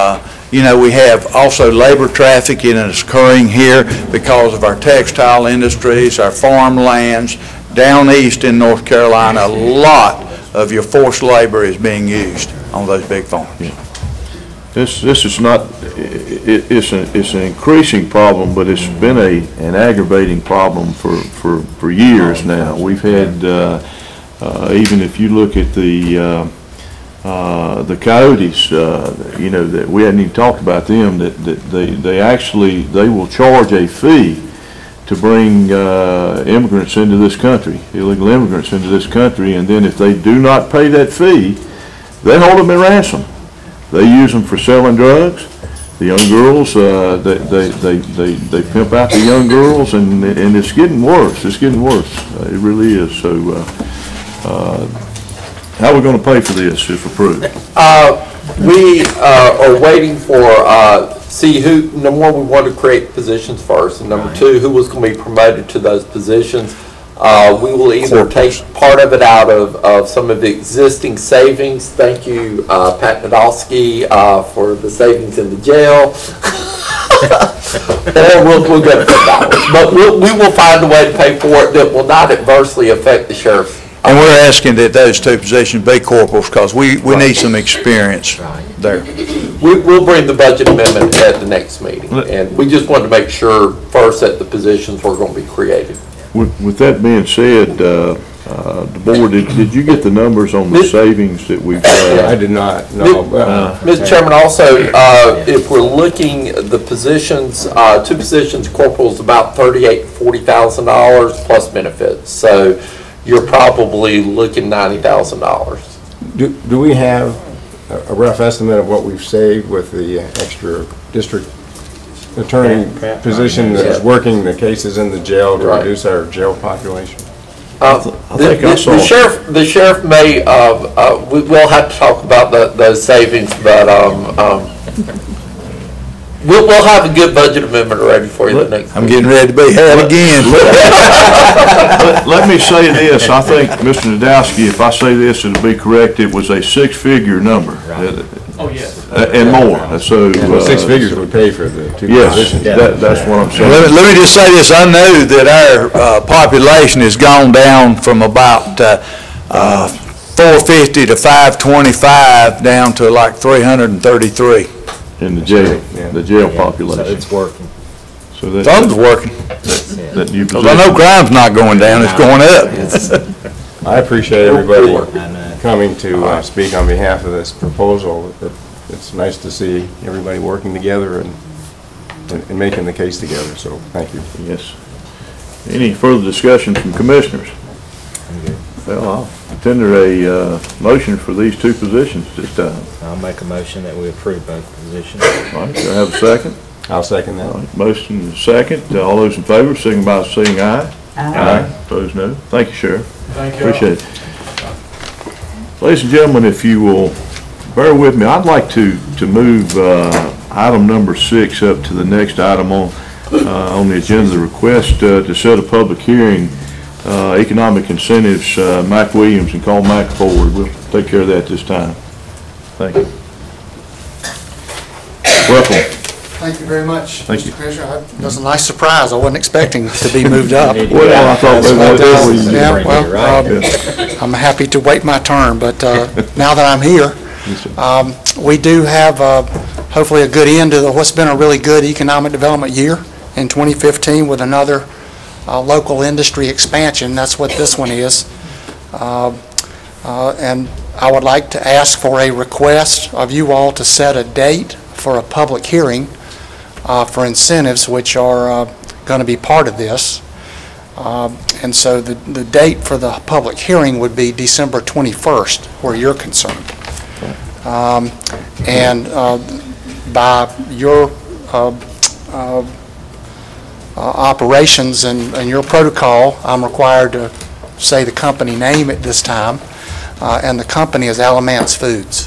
Speaker 12: You know, we have also labor trafficking that's occurring here because of our textile industries, our farmlands. Down east in North Carolina, a lot of your forced labor is being used on those big farms.
Speaker 2: This is not, it's an increasing problem, but it's been an aggravating problem for years now. We've had, even if you look at the coyotes, you know, that we hadn't even talked about them, that they will charge a fee to bring immigrants into this country, illegal immigrants into this country, and then if they do not pay that fee, they hold them in ransom. They use them for selling drugs. The young girls, they pimp out the young girls, and it's getting worse. It's getting worse. It really is. So, how are we going to pay for this if approved?
Speaker 8: We are waiting for, see who, number one, we want to create positions first, and number two, who was going to be promoted to those positions. We will either take part of it out of some of the existing savings. Thank you, Pat Nadolski, for the savings in the jail. Or we'll get $10. But we will find a way to pay for it that will not adversely affect the sheriff's.
Speaker 12: And we're asking that those two positions be corporals because we need some experience there.
Speaker 8: We'll bring the budget amendment at the next meeting, and we just wanted to make sure first that the positions were going to be created.
Speaker 2: With that being said, the board, did you get the numbers on the savings that we've had?
Speaker 10: I did not, no.
Speaker 8: Mr. Chairman, also, if we're looking at the positions, two positions, corporal's about $38,000 to $40,000 plus benefits. So you're probably looking $90,000.
Speaker 10: Do we have a rough estimate of what we've saved with the extra district attorney position that is working the cases in the jail to reduce our jail population?
Speaker 8: The sheriff may, we'll have to talk about those savings, but we'll have a good budget amendment ready for you the next.
Speaker 12: I'm getting ready to be had again.
Speaker 2: Let me say this. I think, Mr. Nadowski, if I say this, it'll be correct. It was a six-figure number.
Speaker 15: Oh, yes.
Speaker 2: And more. So
Speaker 10: six figures would pay for the two positions.
Speaker 2: Yes, that's what I'm saying.
Speaker 12: Let me just say this. I know that our population has gone down from about 450 to 525 down to like 333.
Speaker 2: In the jail, the jail population.
Speaker 3: So it's working.
Speaker 2: So that's
Speaker 12: Something's working.
Speaker 2: That new
Speaker 12: Because I know crime's not going down, it's going up.
Speaker 10: I appreciate everybody coming to speak on behalf of this proposal. It's nice to see everybody working together and making the case together, so thank you.
Speaker 2: Yes. Any further discussion from commissioners? Well, I'll tender a motion for these two positions this time.
Speaker 3: I'll make a motion that we approve both positions.
Speaker 2: All right, do I have a second?
Speaker 10: I'll second that.
Speaker 2: All right, motion is second. All those in favor, signify by saying aye. Aye. Opposed, no. Thank you, Sheriff.
Speaker 6: Thank you.
Speaker 2: Appreciate it. Ladies and gentlemen, if you will bear with me, I'd like to move item number 6 up to the next item on the agenda, the request to set a public hearing, economic incentives, Mac Williams, and call Mac forward. We'll take care of that this time. Thank you. Welcome.
Speaker 1: Thank you very much,
Speaker 2: Thank you.
Speaker 1: Mr. Commissioner. That was a nice surprise. I wasn't expecting to be moved up.
Speaker 2: Well, I thought
Speaker 1: I'm happy to wait my turn, but now that I'm here, we do have hopefully a good end to what's been a really good economic development year in 2015 with another local industry expansion. That's what this one is. And I would like to ask for a request of you all to set a date for a public hearing for incentives which are going to be part of this. And so the date for the public hearing would be December 21st, where you're concerned. And by your operations and your protocol, I'm required to say the company name at this time, and the company is Alamance Foods.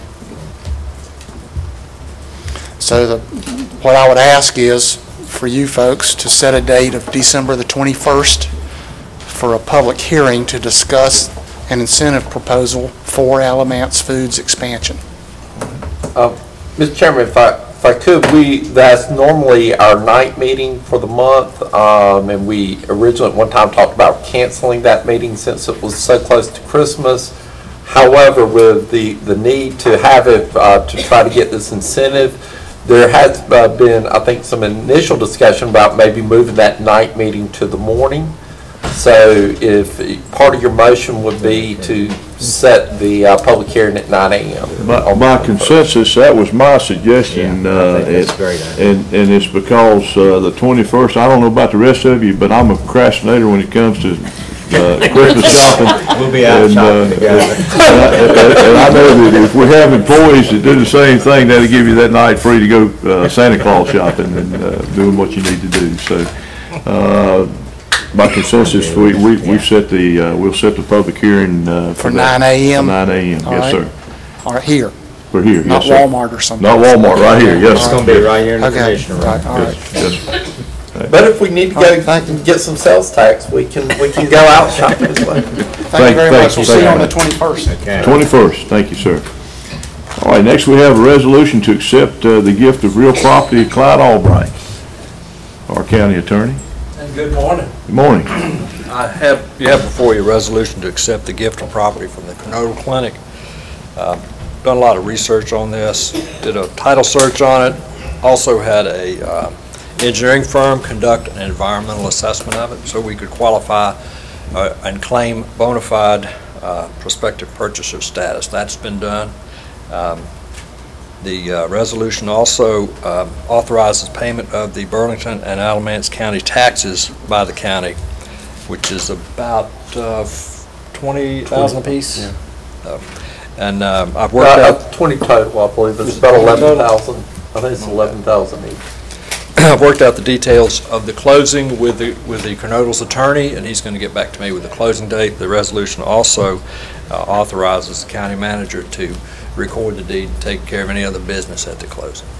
Speaker 1: So what I would ask is for you folks to set a date of December the 21st for a public hearing to discuss an incentive proposal for Alamance Foods expansion.
Speaker 8: Mr. Chairman, if If I could, that's normally our night meeting for the month, and we originally at one time talked about canceling that meeting since it was so close to Christmas. However, with the need to have it, to try to get this incentive, there has been, I think, some initial discussion about maybe moving that night meeting to the morning. So if part of your motion would be to set the public hearing at 9 a.m.
Speaker 2: By consensus, that was my suggestion.
Speaker 3: I think that's a great idea.
Speaker 2: And it's because the 21st, I don't know about the rest of you, but I'm a procrastinator when it comes to Christmas shopping.
Speaker 3: We'll be out shopping together.
Speaker 2: And I know that if we have employees that do the same thing, that'll give you that night free to go Santa Claus shopping and doing what you need to do. So by consensus, we'll set the public hearing
Speaker 1: For 9 a.m.?
Speaker 2: 9 a.m.,
Speaker 1: All
Speaker 2: yes,
Speaker 1: right.
Speaker 2: sir.
Speaker 1: Or here,
Speaker 2: For here,
Speaker 1: not
Speaker 2: yes, sir.
Speaker 1: Walmart or something.
Speaker 2: Not Walmart, right here, yes.
Speaker 3: It's going to be right here in the
Speaker 1: Okay,
Speaker 3: commissioner room.
Speaker 1: right, all right.
Speaker 2: Yes.
Speaker 8: But if we need to go and get some sales tax, we can go out shopping as well.
Speaker 1: Thank you very much. We'll see you on the
Speaker 2: thank
Speaker 1: 21st.
Speaker 3: Okay.
Speaker 2: 21st, thank you, sir. All right, next we have a resolution to accept the gift of real property of Clyde Albright, our county attorney.
Speaker 16: And good morning.
Speaker 2: Good morning.
Speaker 16: You have before you a resolution to accept the gift of property from the Canodal Clinic. Done a lot of research on this, did a title search on it, also had a engineering firm conduct an environmental assessment of it so we could qualify and claim bona fide prospective purchaser status. That's been done. The resolution also authorizes payment of the Burlington and Alamance County taxes by the county, which is about $20,000 apiece. Yeah. And I've worked out
Speaker 8: 20 total, I believe. It's about 11,000. I think it's 11,000 each.
Speaker 16: I've worked out the details of the closing with the Canodal's attorney, and he's going to get back to me with the closing date. The resolution also authorizes the county manager to record the deed and take care of any other business at the closing.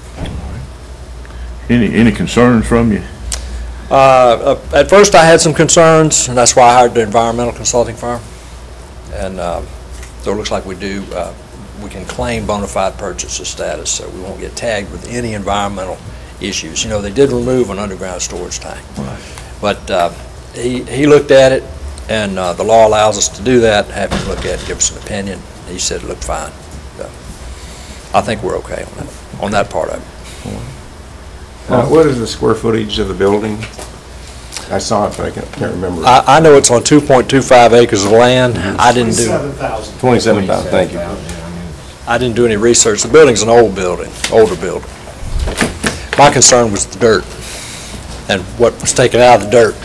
Speaker 2: Any concerns from you?
Speaker 16: At first I had some concerns, and that's why I hired the environmental consulting firm. And so it looks like we can claim bona fide purchaser status, so we won't get tagged with any environmental issues. You know, they did remove an underground storage tank. Right. But he looked at it, and the law allows us to do that, have him look at it, give us an opinion. He said it looked fine. So I think we're okay on that part of it.
Speaker 10: What is the square footage of the building? I saw it, but I can't remember.
Speaker 16: I know it's on 2.25 acres of land. I didn't do
Speaker 10: 27,000, thank you.
Speaker 16: I didn't do any research. The building's an old building, older building. My concern was the dirt and what was taken out of the dirt.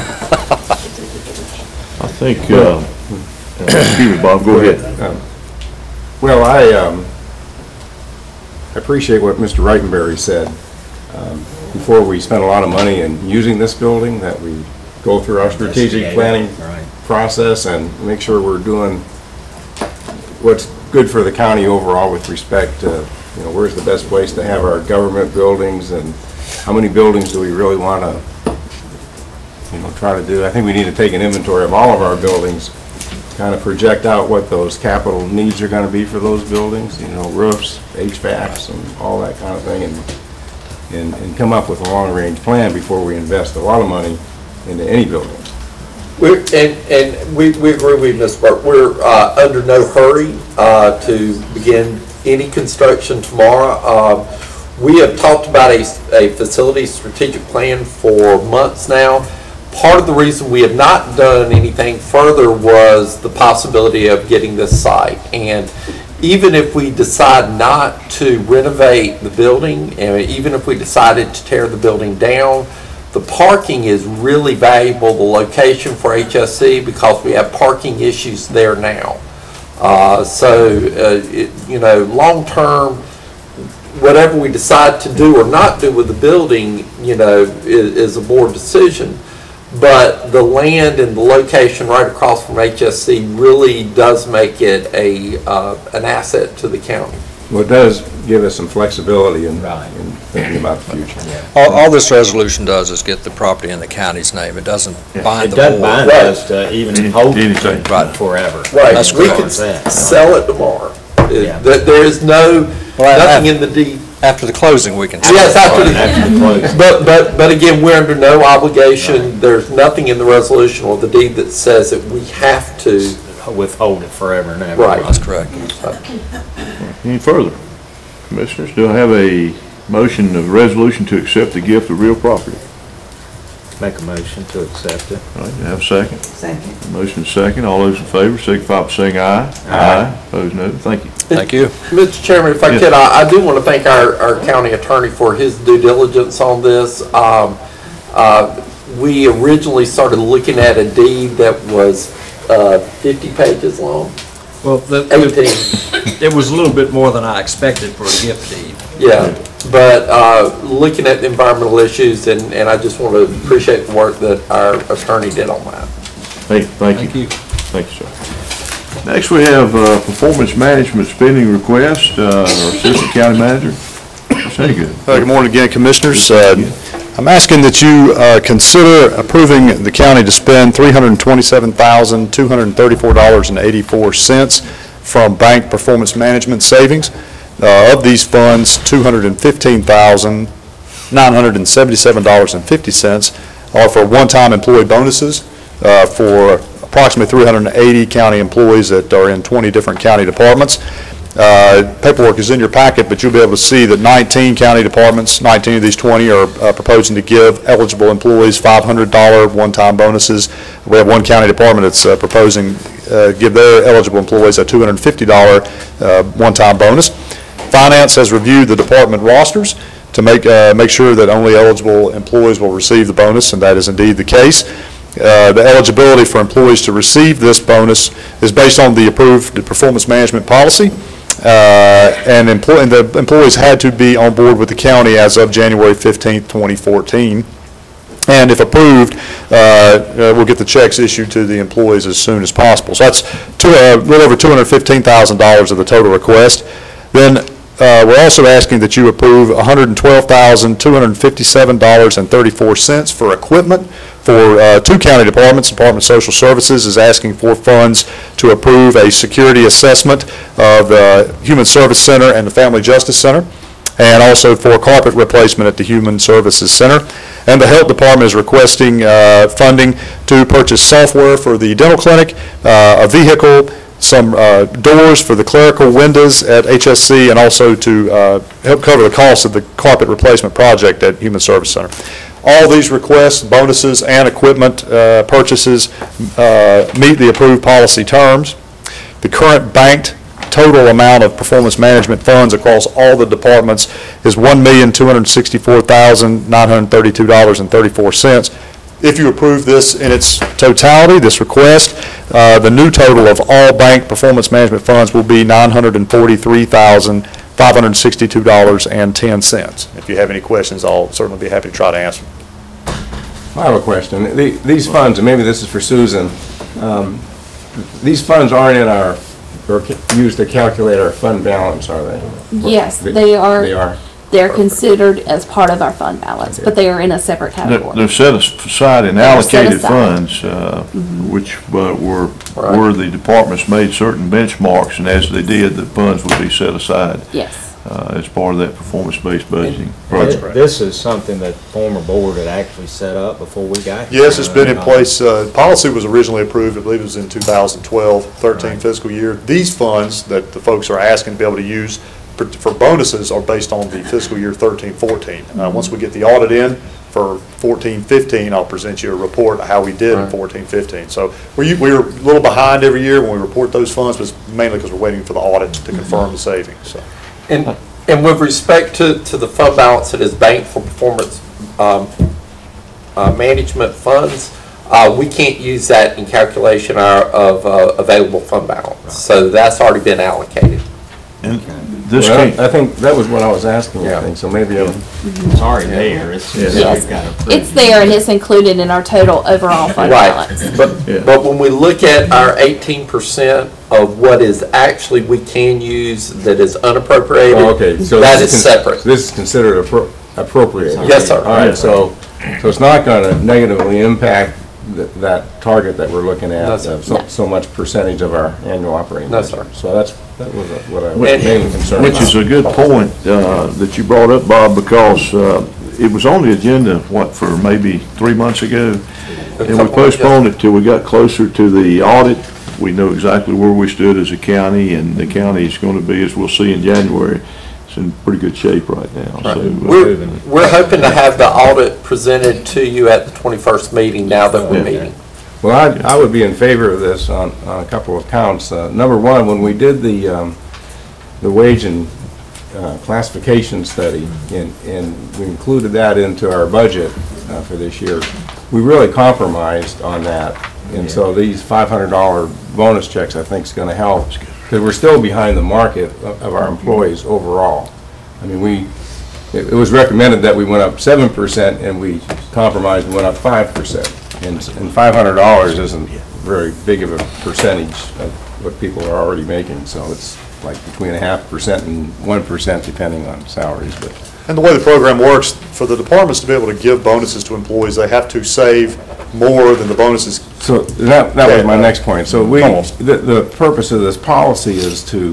Speaker 2: I think, excuse me, Bob, go ahead.
Speaker 10: Well, I appreciate what Mr. Reitenberry said. Before we spend a lot of money in using this building, that we go through our strategic planning process and make sure we're doing what's good for the county overall with respect to, you know, where's the best place to have our government buildings and how many buildings do we really want to, you know, try to do. I think we need to take an inventory of all of our buildings, kind of project out what those capital needs are going to be for those buildings, you know, roofs, HVACs, and all that kind of thing, and come up with a long-range plan before we invest a lot of money into any building.
Speaker 8: We agree with Ms. Burke. We're under no hurry to begin any construction tomorrow. We have talked about a facility strategic plan for months now. Part of the reason we have not done anything further was the possibility of getting this site. And even if we decide not to renovate the building, and even if we decided to tear the building down, the parking is really valuable, the location for HSC, because we have parking issues there now. You know, long term, whatever we decide to do or not do with the building, you know, is a board decision. But the land and the location right across from HSC really does make it an asset to the county.
Speaker 10: Well, it does give us some flexibility in thinking about the future.
Speaker 16: Yeah. All this resolution does is get the property in the county's name. It doesn't bind the board.
Speaker 3: It doesn't bind us to even hold anything forever.
Speaker 8: Right.
Speaker 16: That's
Speaker 8: we
Speaker 16: correct.
Speaker 8: can sell it tomorrow. There is nothing in the deed
Speaker 16: After the closing, we can.
Speaker 8: Yes, after
Speaker 3: After the close.
Speaker 8: But again, we're under no obligation. There's nothing in the resolution or the deed that says that we have to.
Speaker 3: Withhold it forever and ever.
Speaker 8: Right.
Speaker 16: That's correct.
Speaker 2: Any further? Commissioners, do I have a motion of resolution to accept the gift of real property?
Speaker 3: Make a motion to accept it.
Speaker 2: All right, do I have a second?
Speaker 4: Second.
Speaker 2: Motion second. All those in favor, signify by saying aye. Aye. Opposed, no. Thank you.
Speaker 16: Thank you.
Speaker 8: Mr. Chairman, if I could, I do want to thank our county attorney for his due diligence on this. We originally started looking at a deed that was 50 pages long.
Speaker 16: Well,
Speaker 8: 18.
Speaker 16: it was a little bit more than I expected for a gift deed.
Speaker 8: Yeah, but looking at the environmental issues, and I just want to appreciate the work that our attorney did on that.
Speaker 2: Hey, thank you. Thank you, sir. Next, we have performance management spending request, our assistant county manager. Say good.
Speaker 9: Good morning again, Commissioners. I'm asking that you consider approving the county to spend $327,234.84 from bank performance management savings. Of these funds, $215,977.50 are for one-time employee bonuses for approximately 380 county employees that are in 20 different county departments. Paperwork is in your packet, but you'll be able to see that 19 county departments, 19 of these 20 are proposing to give eligible employees $500 one-time bonuses. We have one county department that's proposing give their eligible employees a $250 one-time bonus. Finance has reviewed the department rosters to make sure that only eligible employees will receive the bonus, and that is indeed the case. The eligibility for employees to receive this bonus is based on the approved performance management policy, and the employees had to be on board with the county as of January 15th, 2014. And if approved, we'll get the checks issued to the employees as soon as possible. So that's a little over $215,000 of the total request. Then we're also asking that you approve $112,257.34 for equipment for two county departments. Department of Social Services is asking for funds to approve a security assessment of the Human Service Center and the Family Justice Center, and also for carpet replacement at the Human Services Center. And the Health Department is requesting funding to purchase software for the dental clinic, a vehicle, some doors for the clerical windows at HSC, and also to help cover the cost of the carpet replacement project at Human Service Center. All these requests, bonuses, and equipment purchases meet the approved policy terms. The current banked total amount of performance management funds across all the departments is $1,264,932.34. If you approve this in its totality, this request, the new total of all bank performance management funds will be $943,562.10. If you have any questions, I'll certainly be happy to try to answer.
Speaker 10: I have a question. These funds, and maybe this is for Susan, these funds aren't in our, or used to calculate our fund balance, are they?
Speaker 11: Yes, they are.
Speaker 10: They are.
Speaker 11: They're considered as part of our fund balance, but they are in a separate category.
Speaker 2: They're set aside in allocated funds, which were the departments made certain benchmarks, and as they did, the funds would be set aside.
Speaker 11: Yes.
Speaker 2: As part of that performance-based budgeting.
Speaker 3: This is something that former board had actually set up before we got here.
Speaker 9: Yes, it's been in place. Policy was originally approved, I believe it was in 2012-13 fiscal year. These funds that the folks are asking to be able to use for bonuses are based on the fiscal year 13-14. Once we get the audit in for 14-15, I'll present you a report of how we did in 14-15. So we're a little behind every year when we report those funds, but it's mainly because we're waiting for the audit to confirm the savings. So.
Speaker 8: And with respect to the fund balance that is banked for performance management funds, we can't use that in calculation of available fund balance. So that's already been allocated.
Speaker 2: And
Speaker 10: I think that was what I was asking. I think so. Maybe
Speaker 3: it's already there. It's
Speaker 11: there, and it's included in our total overall fund balance.
Speaker 8: But when we look at our 18% of what is actually we can use that is unappropriated,
Speaker 10: so
Speaker 8: that is separate.
Speaker 10: This is considered appropriated.
Speaker 8: Yes, sir.
Speaker 10: All right. So it's not going to negatively impact that target that we're looking at,
Speaker 8: No, sir.
Speaker 10: so much percentage of our annual operating
Speaker 8: No,
Speaker 10: budget.
Speaker 8: sir.
Speaker 10: So that was what I was mainly concerned about.
Speaker 2: Which is a good point that you brought up, Bob, because it was on the agenda, for maybe 3 months ago, and we postponed it till we got closer to the audit. We know exactly where we stood as a county, and the county is going to be, as we'll see in January, it's in pretty good shape right now.
Speaker 8: Right.
Speaker 2: So,
Speaker 8: We're hoping to have the audit presented to you at the 21st meeting now that we're meeting.
Speaker 10: Well, I would be in favor of this on a couple of counts. Number one, when we did the wage and classification study, and we included that into our budget for this year, we really compromised on that. And so these $500 bonus checks, I think, is going to help, because we're still behind the market of our employees overall. I mean, it was recommended that we went up 7%, and we compromised and went up 5%. And $500 isn't very big of a percentage of what people are already making, so it's like between 0.5% and 1%, depending on salaries. But
Speaker 9: And the way the program works, for the departments to be able to give bonuses to employees, they have to save more than the bonuses.
Speaker 10: So that was my next point. So the purpose of this policy is to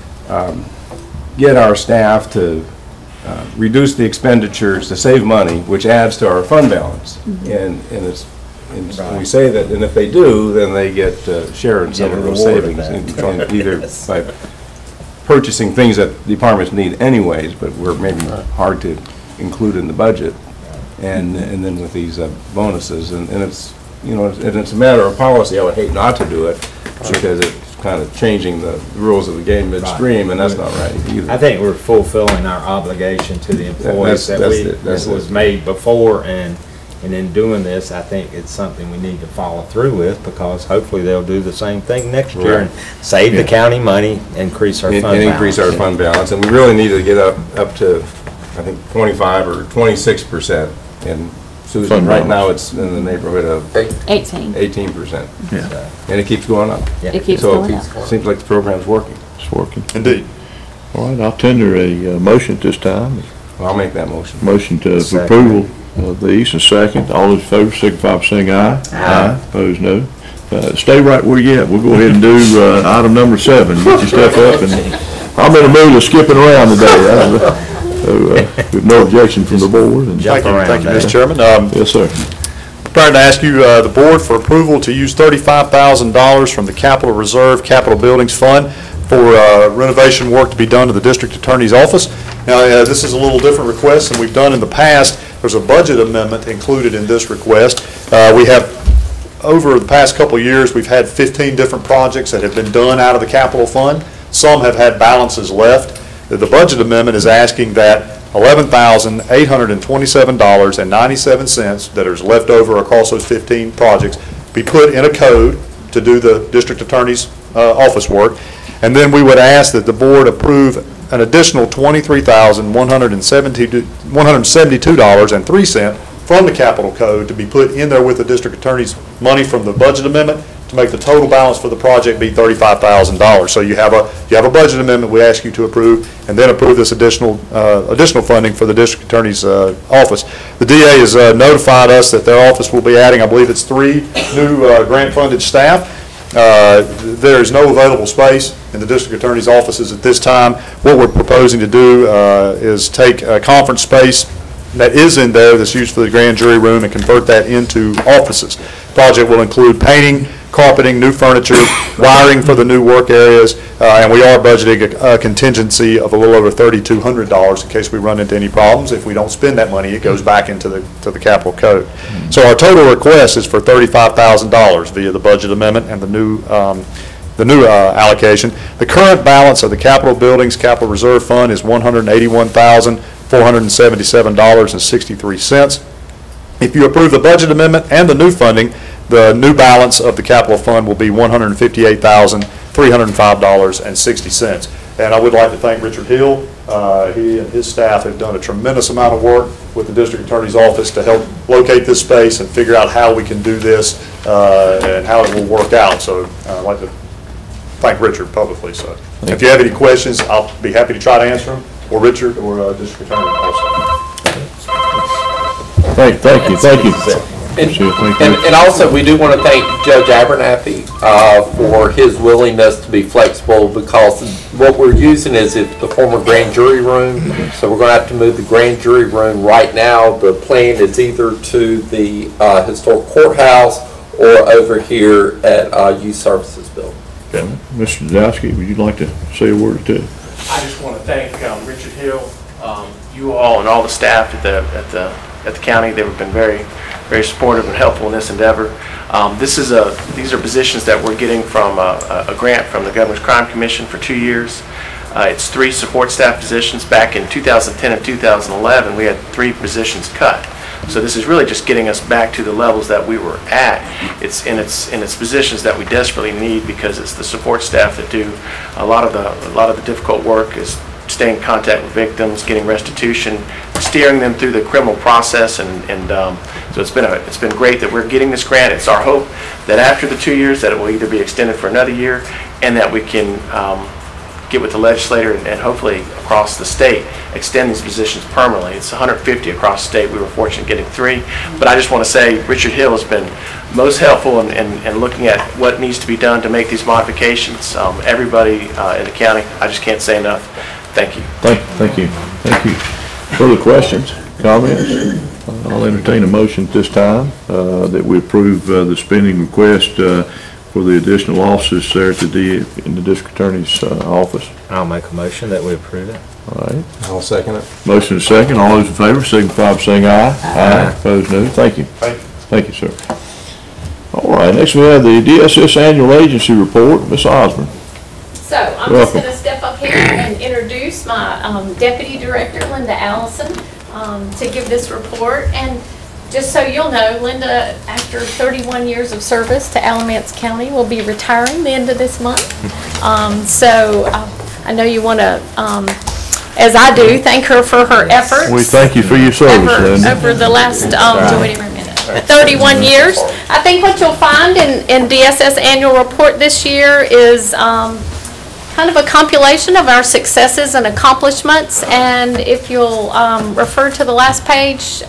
Speaker 10: get our staff to reduce the expenditures to save money, which adds to our fund balance. And we say that, and if they do, then they get share in some of those savings, either by purchasing things that departments need anyways, but were maybe hard to include in the budget, and then with these bonuses, and it's, you know, and it's a matter of policy. I would hate not to do it, because it's kind of changing the rules of the game midstream, and that's not right either.
Speaker 3: I think we're fulfilling our obligation to the employees that was made before, and in doing this, I think it's something we need to follow through with, because hopefully they'll do the same thing next year and save the county money, increase our fund balance.
Speaker 10: And increase our fund balance, and we really need to get up to, I think, 25 or 26%. And Susan, right now it's in the neighborhood of 18%.
Speaker 2: Yeah.
Speaker 10: And it keeps going up.
Speaker 11: It keeps going up.
Speaker 10: So it seems like the program's working.
Speaker 2: It's working.
Speaker 9: Indeed.
Speaker 2: All right, I'll tender a motion at this time.
Speaker 10: Well, I'll make that motion.
Speaker 2: Motion to approval of these, and second. All those in favor signify by saying aye. Aye. Opposed, no. Stay right where you're at. We'll go ahead and do item number 7. Get your stuff up, and I'm in the mood of skipping around today. So, we have no objection from the board. And
Speaker 9: Thank you, Mr. Chairman.
Speaker 2: Yes, sir.
Speaker 9: Prepared to ask you, the board, for approval to use $35,000 from the Capital Reserve Capital Buildings Fund for renovation work to be done to the District Attorney's Office. Now, this is a little different request than we've done in the past. There's a budget amendment included in this request. We have, over the past couple of years, we've had 15 different projects that have been done out of the capital fund. Some have had balances left. The budget amendment is asking that $11,827.97 that is left over across those 15 projects be put in a code to do the district attorney's office work. And then we would ask that the board approve an additional $23,172.03 from the capital code to be put in there with the district attorney's money from the budget amendment, to make the total balance for the project be $35,000. So you have a budget amendment we ask you to approve, and then approve this additional funding for the district attorney's office. The DA has notified us that their office will be adding, I believe it's 3 new grant-funded staff. There is no available space in the district attorney's offices at this time. What we're proposing to do is take a conference space that is in there that's used for the grand jury room and convert that into offices. The project will include painting, carpeting, new furniture, wiring for the new work areas, and we are budgeting a contingency of a little over $3,200 in case we run into any problems. If we don't spend that money, it goes back into the capital code. So our total request is for $35,000 via the budget amendment and the new allocation. The current balance of the capital buildings capital reserve fund is $181,477.63. If you approve the budget amendment and the new funding, the new balance of the capital fund will be $158,305.60. And I would like to thank Richard Hill. He and his staff have done a tremendous amount of work with the district attorney's office to help locate this space and figure out how we can do this and how it will work out. So I'd like to thank Richard publicly. So if you have any questions, I'll be happy to try to answer them, or Richard, or district attorney also.
Speaker 2: Thank you.
Speaker 8: And also, we do want to thank Judge Abernathy for his willingness to be flexible, because what we're using is the former grand jury room, so we're going to have to move the grand jury room. Right now, the plan is either to the historic courthouse or over here at Youth Services Building.
Speaker 2: Okay. Mr. Zadowski, would you like to say a word or two?
Speaker 15: I just want to thank Richard Hill, you all, and all the staff at the county. They've been very supportive and helpful in this endeavor. These are positions that we're getting from a grant from the Governor's Crime Commission for 2 years. It's 3 support staff positions. Back in 2010 and 2011, we had 3 positions cut. So this is really just getting us back to the levels that we were at. It's positions that we desperately need, because it's the support staff that do a lot of the difficult work, is staying in contact with victims, getting restitution, steering them through the criminal process, and so it's been great that we're getting this grant. It's our hope that after the 2 years that it will either be extended for another year, and that we can get with the legislator and hopefully across the state extend these positions permanently. It's 150 across the state. We were fortunate getting 3, but I just want to say Richard Hill has been most helpful in looking at what needs to be done to make these modifications. Everybody in the county, I just can't say enough. Thank you.
Speaker 2: Thank you. Further questions, comments? I'll entertain a motion at this time that we approve the spending request for the additional offices there at in the district attorney's office.
Speaker 3: I'll make a motion that we approve it.
Speaker 2: All right.
Speaker 10: I'll second it.
Speaker 2: Motion is second. All those in favor signify by saying aye. Aye. Opposed, no. Thank you. Thank you, sir. All right. Next we have the DSS annual agency report. Ms. Osborne.
Speaker 4: So I'm just going to step up here and introduce my Deputy Director, Linda Allison, to give this report. And just so you'll know, Linda, after 31 years of service to Alamance County, will be retiring the end of this month. So I know you want to, as I do, thank her for her efforts.
Speaker 2: We thank you for your service, Linda.
Speaker 4: Over the last 31 years. I think what you'll find in DSS annual report this year is kind of a compilation of our successes and accomplishments, and if you'll refer to the last page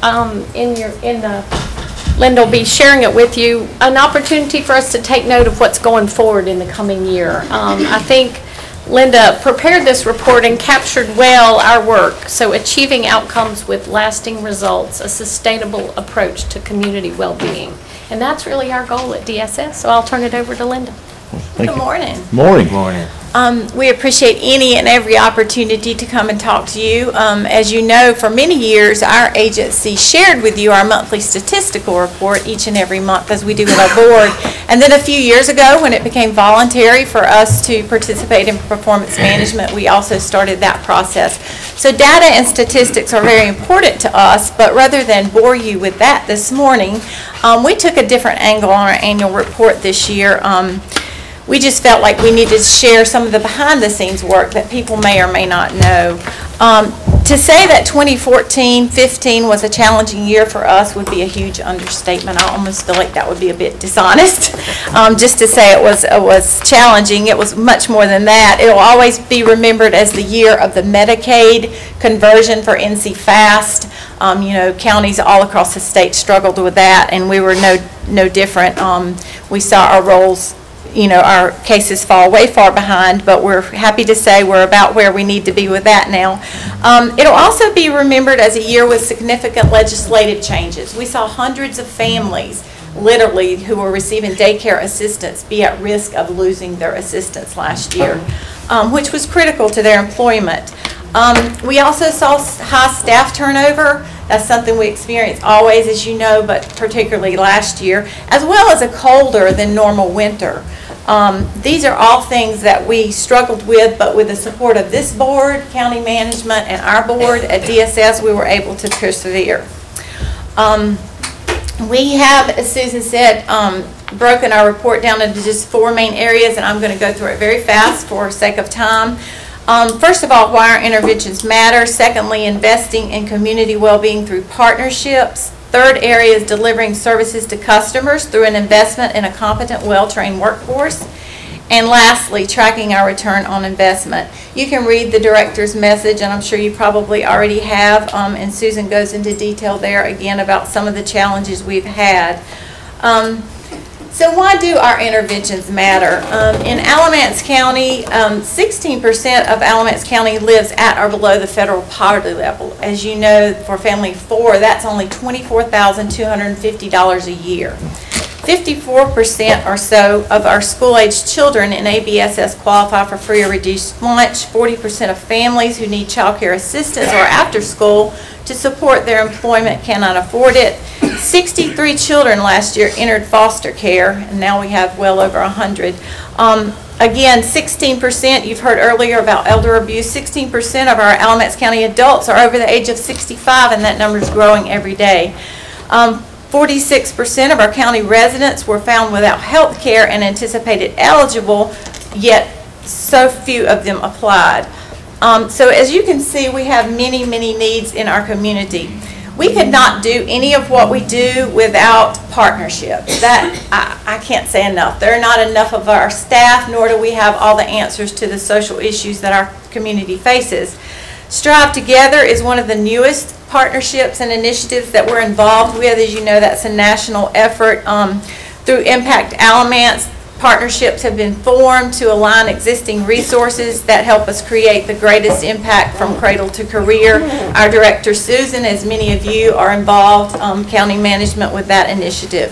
Speaker 4: Linda will be sharing it with you, an opportunity for us to take note of what's going forward in the coming year. I think Linda prepared this report and captured well our work, so achieving outcomes with lasting results, a sustainable approach to community well-being, and that's really our goal at DSS, so I'll turn it over to Linda.
Speaker 17: Good morning.
Speaker 2: Morning.
Speaker 17: We appreciate any and every opportunity to come and talk to you. As you know, for many years, our agency shared with you our monthly statistical report each and every month, as we do with our board. And then a few years ago, when it became voluntary for us to participate in performance management, we also started that process. So data and statistics are very important to us, but rather than bore you with that this morning, we took a different angle on our annual report this year. We just felt like we needed to share some of the behind-the-scenes work that people may or may not know. To say that 2014-15 was a challenging year for us would be a huge understatement. I almost feel like that would be a bit dishonest. Just to say it was challenging, it was much more than that. It will always be remembered as the year of the Medicaid conversion for NC Fast. You know, counties all across the state struggled with that, and we were no different. We saw our rolls, you know, our cases fall way far behind, but we're happy to say we're about where we need to be with that now. It'll also be remembered as a year with significant legislative changes. We saw hundreds of families, literally, who were receiving daycare assistance be at risk of losing their assistance last year, which was critical to their employment. We also saw high staff turnover. That's something we experience always, as you know, but particularly last year, as well as a colder than normal winter. These are all things that we struggled with, but with the support of this board, county management, and our board at DSS, we were able to persevere. We have, as Susan said, broken our report down into just 4 main areas, and I'm going to go through it very fast for sake of time. First of all, why our interventions matter. Secondly, investing in community well-being through partnerships. Third area is delivering services to customers through an investment in a competent, well-trained workforce. And lastly, tracking our return on investment. You can read the director's message, and I'm sure you probably already have, and Susan goes into detail there again about some of the challenges we've had. So why do our interventions matter? In Alamance County, 16% of Alamance County lives at or below the federal poverty level. As you know, for family of 4, that's only $24,250 a year. 54% or so of our school-aged children in ABSS qualify for free or reduced lunch. 40% of families who need child care assistance or after school to support their employment cannot afford it. 63 children last year entered foster care, and now we have well over 100. Again, 16%, you've heard earlier about elder abuse, 16% of our Alamance County adults are over the age of 65, and that number is growing every day. 46% of our county residents were found without health care and anticipated eligible, yet so few of them applied. So as you can see, we have many, many needs in our community. We could not do any of what we do without partnerships. That, I can't say enough. There are not enough of our staff, nor do we have all the answers to the social issues that our community faces. Strive Together is one of the newest partnerships and initiatives that we're involved with. As you know, that's a national effort. Through Impact Alamance, partnerships have been formed to align existing resources that help us create the greatest impact from cradle to career. Our director, Susan, as many of you are involved, county management with that initiative.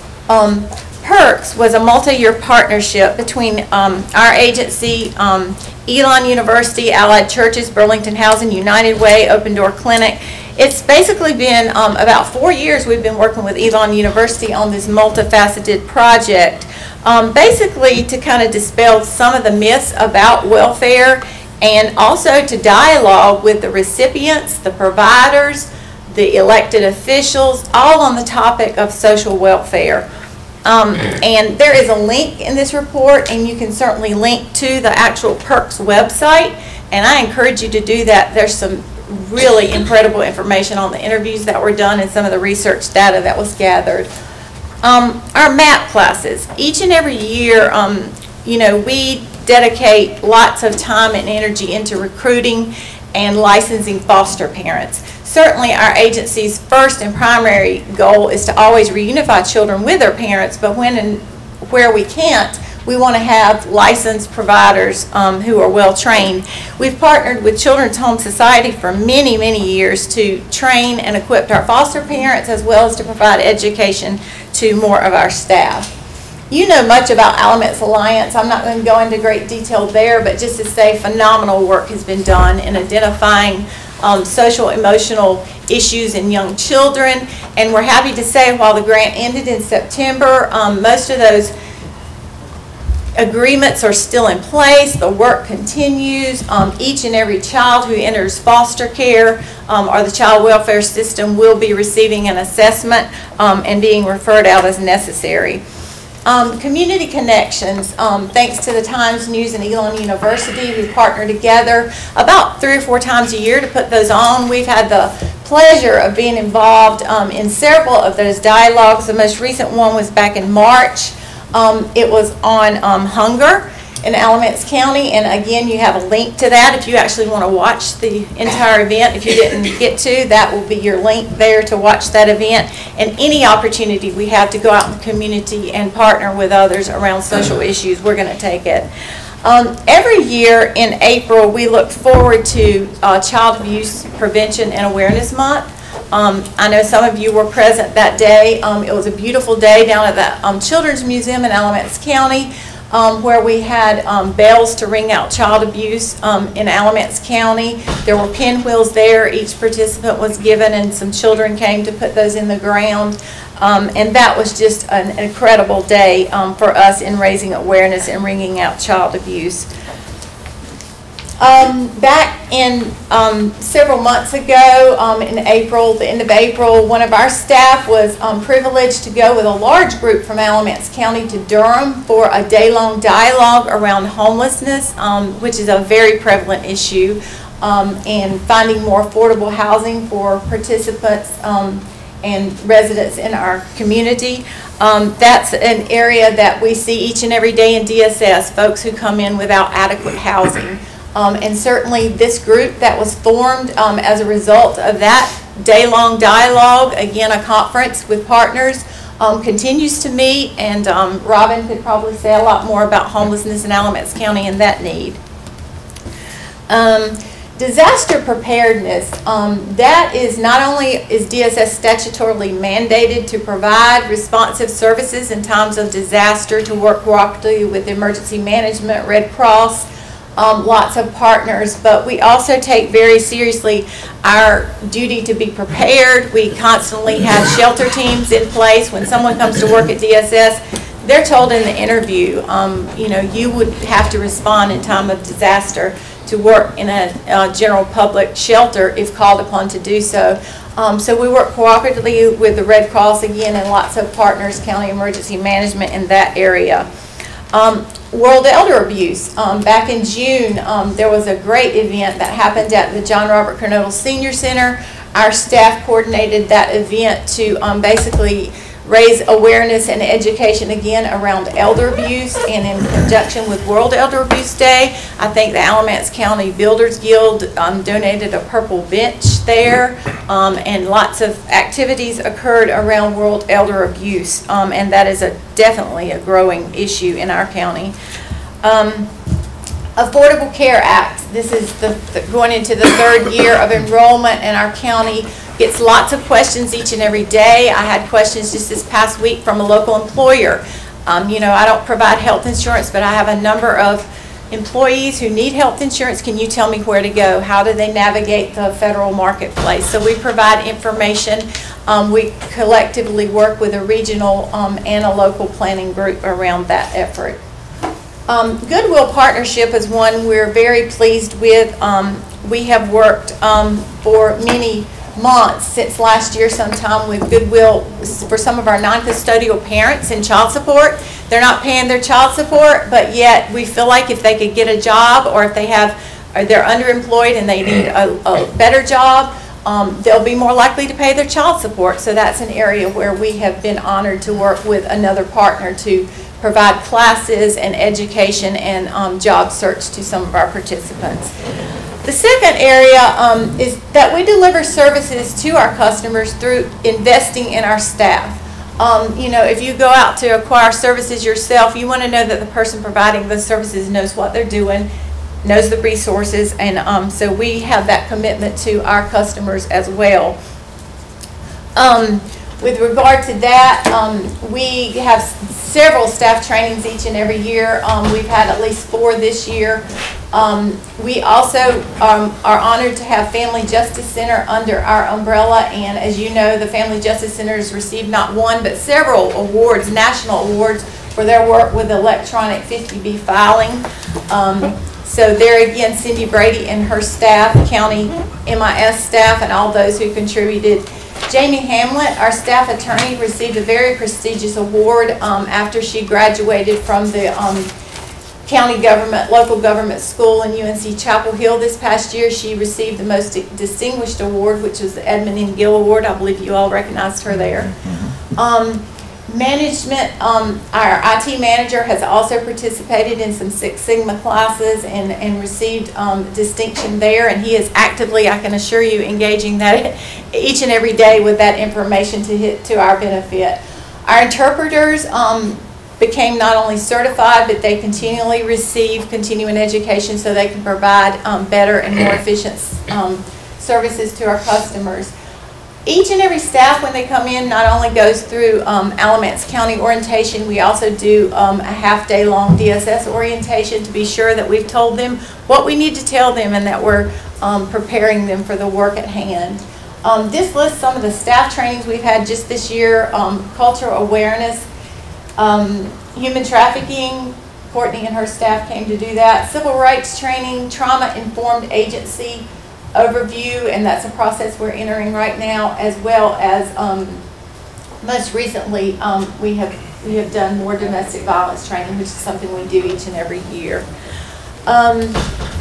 Speaker 17: PERKS was a multi-year partnership between our agency, Elon University, Allied Churches, Burlington Housing, United Way, Open Door Clinic. It's basically been about 4 years we've been working with Elon University on this multifaceted project, basically to kind of dispel some of the myths about welfare and also to dialogue with the recipients, the providers, the elected officials, all on the topic of social welfare. And there is a link in this report, and you can certainly link to the actual PERKS website, and I encourage you to do that. There's some really incredible information on the interviews that were done and some of the research data that was gathered. Our MAP classes, each and every year, you know, we dedicate lots of time and energy into recruiting and licensing foster parents. Certainly our agency's first and primary goal is to always reunify children with their parents, but when and where we can't, we want to have licensed providers who are well trained. We've partnered with Children's Home Society for many, many years to train and equip our foster parents as well as to provide education to more of our staff. You know much about Alamance Alliance. I'm not going to go into great detail there, but just to say phenomenal work has been done in identifying social emotional issues in young children, and we're happy to say while the grant ended in September, most of those agreements are still in place. The work continues. Each and every child who enters foster care or the child welfare system will be receiving an assessment and being referred out as necessary. Community connections, thanks to the Times News and Elon University, we partner together about 3 or 4 times a year to put those on. We've had the pleasure of being involved in several of those dialogues. The most recent one was back in March. It was on hunger in Alamance County, and again you have a link to that if you actually want to watch the entire event. If you didn't get to, that will be your link there to watch that event, and any opportunity we have to go out in the community and partner with others around social issues, we're going to take it. Every year in April we look forward to Child Abuse Prevention and Awareness Month. I know some of you were present that day. It was a beautiful day down at the Children's Museum in Alamance County, where we had bells to ring out child abuse in Alamance County. There were pinwheels there. Each participant was given, and some children came to put those in the ground. And that was just an incredible day for us in raising awareness and ringing out child abuse. Back in several months ago, in April, the end of April, one of our staff was privileged to go with a large group from Alamance County to Durham for a day-long dialogue around homelessness, which is a very prevalent issue, and finding more affordable housing for participants and residents in our community. That's an area that we see each and every day in DSS, folks who come in without adequate housing. And certainly this group that was formed as a result of that day-long dialogue, again, a conference with partners, continues to meet, and Robin could probably say a lot more about homelessness in Alamance County and that need. Disaster preparedness, that is not only is DSS statutorily mandated to provide responsive services in times of disaster, to work cooperatively with emergency management, Red Cross, lots of partners, but we also take very seriously our duty to be prepared. We constantly have shelter teams in place. When someone comes to work at DSS, they're told in the interview, you know, you would have to respond in time of disaster to work in a general public shelter if called upon to do so. So we work cooperatively with the Red Cross again and lots of partners, county emergency management in that area. World Elder Abuse. Back in June, there was a great event that happened at the John Robert Kernodle Senior Center. Our staff coordinated that event to basically raise awareness and education again around elder abuse, and in conjunction with World Elder Abuse Day, I think the Alamance County Builders Guild donated a purple bench there, and lots of activities occurred around World Elder Abuse, and that is definitely a growing issue in our county. Affordable Care Act. This is going into the 3rd year of enrollment, and our county gets lots of questions each and every day. I had questions just this past week from a local employer. You know, I don't provide health insurance, but I have a number of employees who need health insurance. Can you tell me where to go? How do they navigate the federal marketplace? So we provide information. We collectively work with a regional and a local planning group around that effort. Goodwill Partnership is one we're very pleased with. We have worked for many months since last year sometime with Goodwill for some of our non-custodial parents in child support. They're not paying their child support, but yet we feel like if they could get a job, or if they're underemployed and they need a better job, they'll be more likely to pay their child support. So that's an area where we have been honored to work with another partner to provide classes and education and job search to some of our participants. The second area is that we deliver services to our customers through investing in our staff. You know, if you go out to acquire services yourself, you want to know that the person providing the services knows what they're doing, knows the resources, and so we have that commitment to our customers as well. With regard to that, we have several staff trainings each and every year. We've had at least 4 this year. We also are honored to have Family Justice Center under our umbrella, and as you know, the Family Justice Center has received not one but several awards, national awards, for their work with electronic 50B filing. So there again, Cindy Brady and her staff, county MIS staff, and all those who contributed. Jamie Hamlet, our staff attorney, received a very prestigious award after she graduated from the county government, local government school in UNC Chapel Hill this past year. She received the most distinguished award, which was the Edmund M. Gill Award. I believe you all recognized her there. Management, our IT manager has also participated in some Six Sigma classes and received distinction there, and he is actively, I can assure you, engaging that each and every day with that information to our benefit. Our interpreters became not only certified, but they continually receive continuing education so they can provide better and more efficient services to our customers. Each and every staff, when they come in, not only goes through Alamance County orientation, we also do a half-day long DSS orientation to be sure that we've told them what we need to tell them and that we're preparing them for the work at hand. This lists some of the staff trainings we've had just this year: cultural awareness, human trafficking. Courtney and her staff came to do that. Civil rights training, trauma-informed agency overview, and that's a process we're entering right now, as well as most recently we have done more domestic violence training, which is something we do each and every year.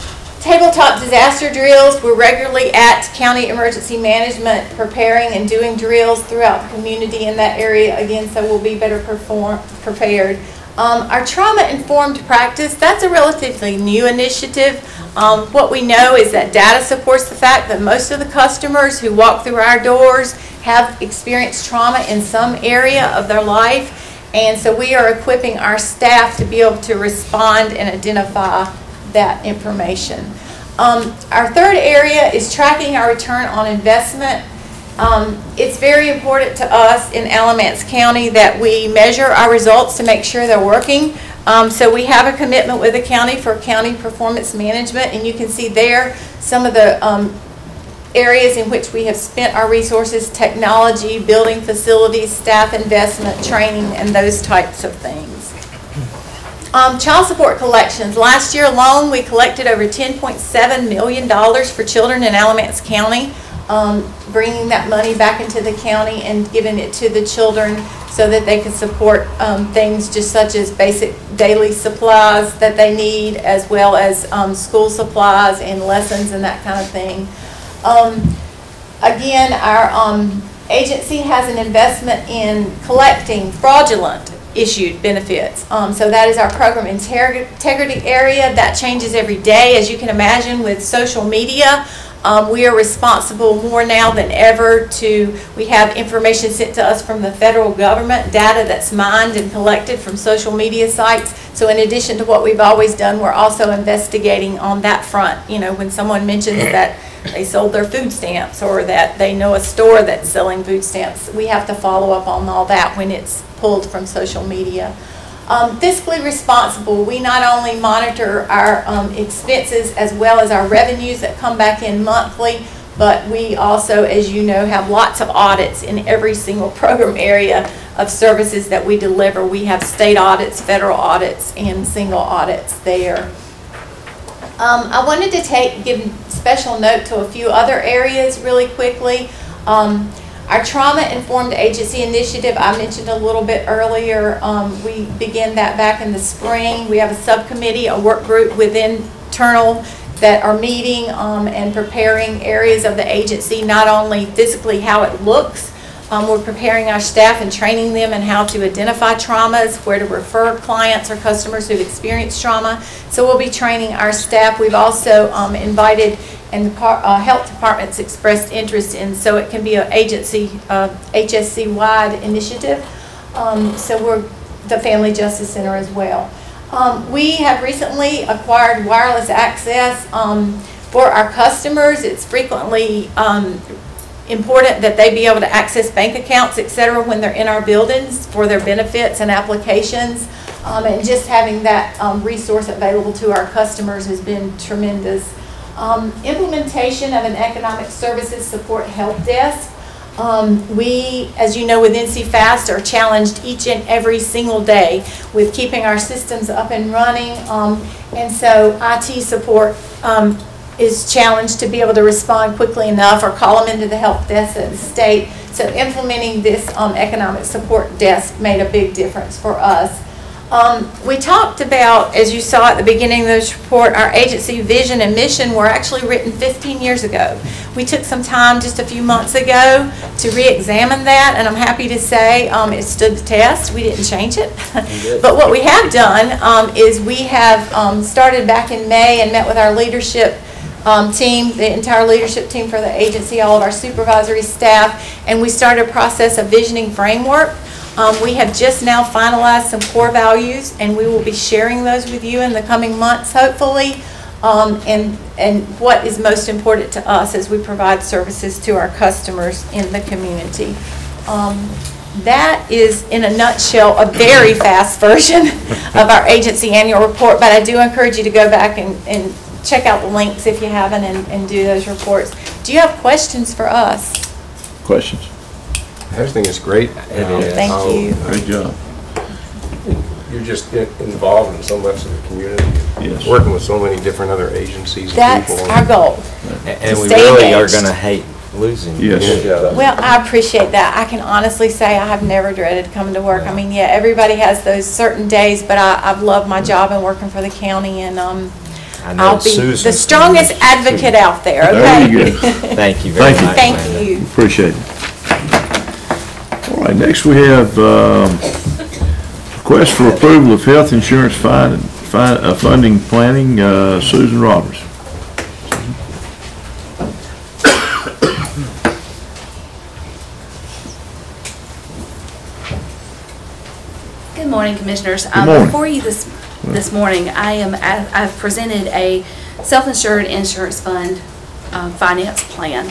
Speaker 17: Tabletop disaster drills, we're regularly at County Emergency Management preparing and doing drills throughout the community in that area again, so we'll be better prepared. Our trauma-informed practice, that's a relatively new initiative. What we know is that data supports the fact that most of the customers who walk through our doors have experienced trauma in some area of their life, and so we are equipping our staff to be able to respond and identify that information. Our third area is tracking our return on investment. It's very important to us in Alamance County that we measure our results to make sure they're working. So we have a commitment with the county for county performance management, and you can see there some of the areas in which we have spent our resources: technology, building facilities, staff investment, training, and those types of things. Child support collections. Last year alone, we collected over $10.7 million for children in Alamance County, bringing that money back into the county and giving it to the children so that they can support things just such as basic daily supplies that they need, as well as school supplies and lessons and that kind of thing. Again, our agency has an investment in collecting fraudulent issued benefits. So that is our program integrity area. That changes every day. As you can imagine, with social media, we are responsible more now than ever we have information sent to us from the federal government, data that's mined and collected from social media sites. So in addition to what we've always done, we're also investigating on that front. You know, when someone mentions that they sold their food stamps or that they know a store that's selling food stamps, we have to follow up on all that when it's pulled from social media. Fiscally responsible, we not only monitor our expenses as well as our revenues that come back in monthly, but we also, as you know, have lots of audits in every single program area of services that we deliver. We have state audits, federal audits, and single audits there. I wanted to give special note to a few other areas really quickly. Our trauma-informed agency initiative, I mentioned a little bit earlier. We began that back in the spring. We have a subcommittee, a work group within internal that are meeting and preparing areas of the agency, not only physically how it looks. We're preparing our staff and training them in how to identify traumas, where to refer clients or customers who've experienced trauma. So we'll be training our staff. We've also invited, and the health department's expressed interest in, so it can be an agency, HSC-wide initiative. So we're the Family Justice Center as well. We have recently acquired wireless access for our customers. It's frequently important that they be able to access bank accounts, etc., when they're in our buildings for their benefits and applications. And just having that resource available to our customers has been tremendous. Implementation of an economic services support help desk. We, as you know, with NC-FAST are challenged each and every single day with keeping our systems up and running. And so IT support is challenged to be able to respond quickly enough or call them into the help desk at the state. So implementing this economic support desk made a big difference for us. We talked about, as you saw at the beginning of this report, our agency vision and mission were actually written 15 years ago. We took some time just a few months ago to re-examine that, and I'm happy to say it stood the test. We didn't change it. But what we have done is we have started back in May and met with our leadership team, the entire leadership team for the agency, all of our supervisory staff, and we started a process of visioning framework. We have just now finalized some core values, and we will be sharing those with you in the coming months, hopefully, and what is most important to us as we provide services to our customers in the community. That is, in a nutshell, a very fast version of our agency annual report, but I do encourage you to go back and check out the links if you haven't and do those reports. Do you have questions for us?
Speaker 2: Questions?
Speaker 10: Everything is great.
Speaker 17: Thank you.
Speaker 2: Great job.
Speaker 10: You're just involved in so much of the community.
Speaker 2: Yes.
Speaker 10: Working with so many different other agencies and
Speaker 17: That's
Speaker 10: people.
Speaker 17: our goal.
Speaker 3: And we
Speaker 17: stay
Speaker 3: really
Speaker 17: engaged.
Speaker 3: are going to hate losing you.
Speaker 2: Yes.
Speaker 17: Well, I appreciate that. I can honestly say I have never dreaded coming to work. I mean, yeah, everybody has those certain days, but I've loved my job and working for the county, and
Speaker 3: I know
Speaker 17: I'll be
Speaker 3: Susan.
Speaker 17: the strongest advocate out there, okay?
Speaker 2: There you go.
Speaker 3: Thank you very much.
Speaker 17: Thank you.
Speaker 2: Appreciate it. All right, next we have request for approval of health insurance funding planning, Susan Roberts.
Speaker 18: Good morning, Commissioners.
Speaker 2: Good morning.
Speaker 18: Before you this morning, I've presented a self-insured insurance fund finance plan.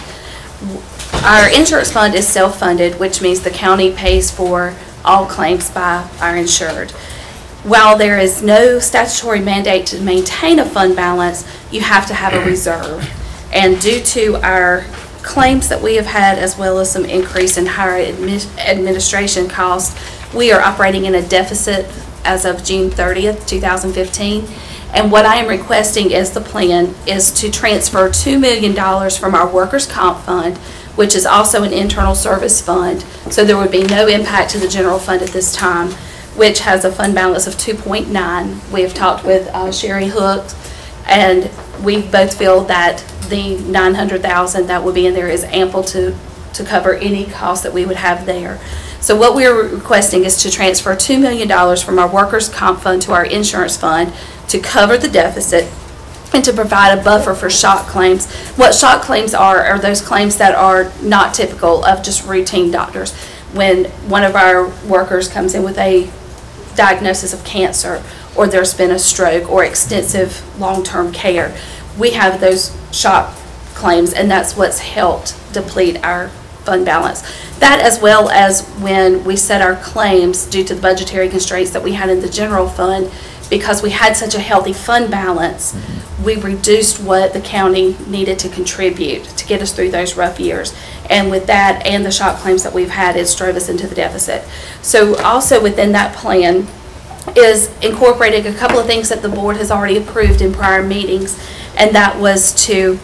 Speaker 18: Our insurance fund is self-funded, which means the county pays for all claims by our insured. While there is no statutory mandate to maintain a fund balance, you have to have a reserve. And due to our claims that we have had, as well as some increase in higher administration costs, we are operating in a deficit as of June 30th, 2015. And what I am requesting as the plan is to transfer $2 million from our workers' comp fund, which is also an internal service fund, so there would be no impact to the general fund at this time, which has a fund balance of 2.9. We have talked with Sherry Hook, and we both feel that the $900,000 that will be in there is ample to cover any costs that we would have there. So what we are requesting is to transfer $2 million from our workers' comp fund to our insurance fund to cover the deficit and to provide a buffer for shock claims. What shock claims are those claims that are not typical of just routine doctors. When one of our workers comes in with a diagnosis of cancer, or there's been a stroke or extensive long-term care, we have those shock claims, and that's what's helped deplete our fund balance. That, as well as when we set our claims due to the budgetary constraints that we had in the general fund, because we had such a healthy fund balance, we reduced what the county needed to contribute to get us through those rough years. And with that and the shock claims that we've had, it's drove us into the deficit. So also within that plan is incorporating a couple of things that the board has already approved in prior meetings, and that was to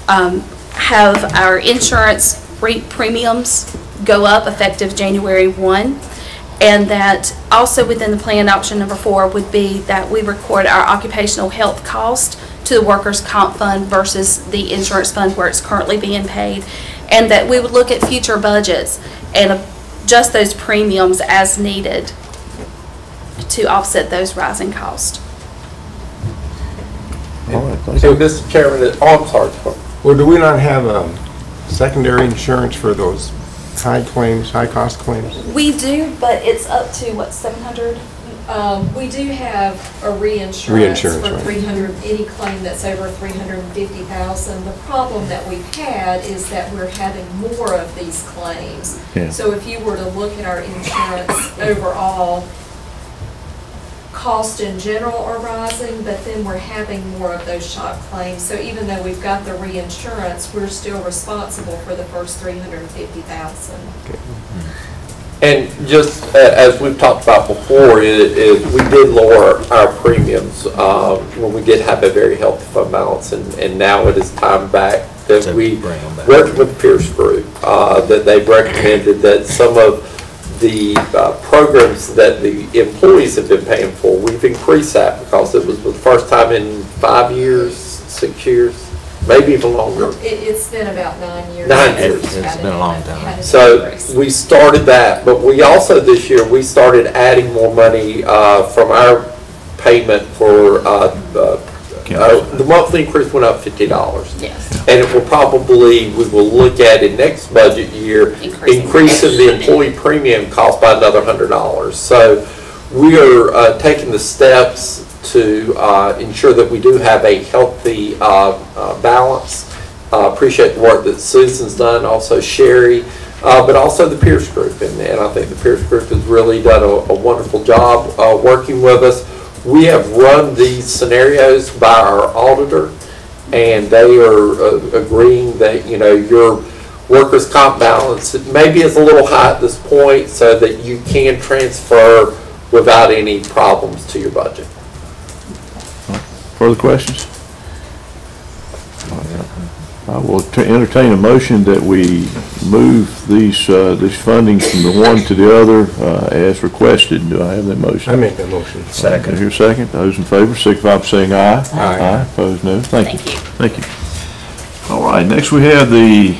Speaker 18: have our insurance premiums go up effective January 1. And that also within the plan, option number 4 would be that we record our occupational health cost to the workers' comp fund versus the insurance fund where it's currently being paid. And that we would look at future budgets and adjust those premiums as needed to offset those rising costs.
Speaker 8: So, Mr. Chairman, I'm sorry.
Speaker 10: Well, do we not have secondary insurance for those high claims, high cost claims?
Speaker 18: We do, but it's up to what, 700?
Speaker 19: We do have a reinsurance for
Speaker 10: right.
Speaker 19: 300, any claim that's over 350,000. The problem that we've had is that we're having more of these claims.
Speaker 2: Yeah.
Speaker 19: So if you were to look at our insurance overall, costs in general are rising, but then we're having more of those shock claims. So even though we've got the reinsurance, we're still responsible for the first 350,000.
Speaker 10: Okay.
Speaker 8: And just as we've talked about before, we did lower our premiums when we did have a very healthy fund balance, and now it is time back that we worked with the Pierce Group, that they've recommended that some of the programs that the employees have been paying for, we've increased that because it was the first time in 5 years, 6 years, maybe even longer.
Speaker 19: It's been about 9 years.
Speaker 8: 9 years.
Speaker 3: It's been a long time.
Speaker 8: So we started that, but we also this year, we started adding more money from our payment for the monthly increase went up $50.
Speaker 18: Yes.
Speaker 8: And it will probably, we will look at in next budget year, increasing the employee premium cost by another $100. So we are taking the steps to ensure that we do have a healthy balance. Appreciate the work that Susan's done, also Sherry, but also the Pierce Group. And I think the Pierce Group has really done a wonderful job working with us. We have run these scenarios by our auditor, and they are agreeing that, you know, your workers' comp balance maybe is a little high at this point, so that you can transfer without any problems to your budget.
Speaker 2: Further questions? I will entertain a motion that we move these fundings from the one to the other as requested. Do I have that motion?
Speaker 10: I make that motion.
Speaker 3: Second.
Speaker 2: Do I hear a second? Those in favor, signify by saying aye.
Speaker 10: Aye.
Speaker 2: Opposed, no. Thank you.
Speaker 17: Thank you.
Speaker 2: Thank you. All right, next we have the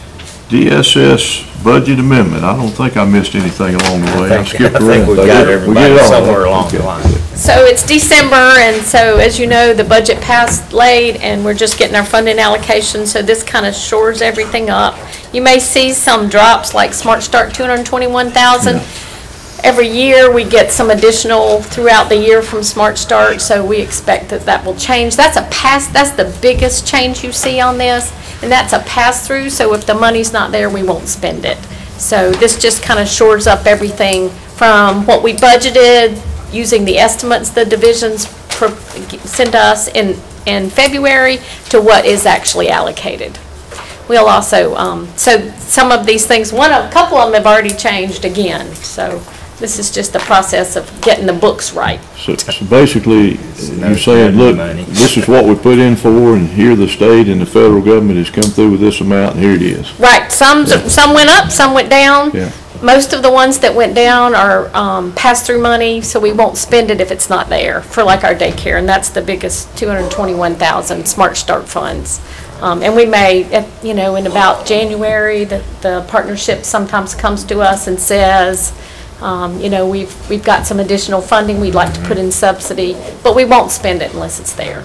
Speaker 2: DSS budget amendment. I don't think I missed anything along the way.
Speaker 3: I think we got everybody somewhere along the line.
Speaker 17: So it's December, and so as you know, the budget passed late, and we're just getting our funding allocation, so this kind of shores everything up. You may see some drops like Smart Start, 221,000. Every year, we get some additional throughout the year from Smart Start, so we expect that that will change. That's the biggest change you see on this, and that's a pass-through, so if the money's not there, we won't spend it. So this just kind of shores up everything from what we budgeted, using the estimates the divisions send us in February, to what is actually allocated. We'll also, so some of these things, a couple of them have already changed again, so this is just the process of getting the books right.
Speaker 2: So basically, you're saying, look, this is what we put in for, and here the state and the federal government has come through with this amount, and here it is.
Speaker 17: Right, some went up, some went down.
Speaker 2: Yeah.
Speaker 17: Most of the ones that went down are pass-through money, so we won't spend it if it's not there, for like our daycare, and that's the biggest, 221,000 Smart Start funds. And we may, in about January, the partnership sometimes comes to us and says, we've got some additional funding we'd like to put in subsidy, but we won't spend it unless it's there.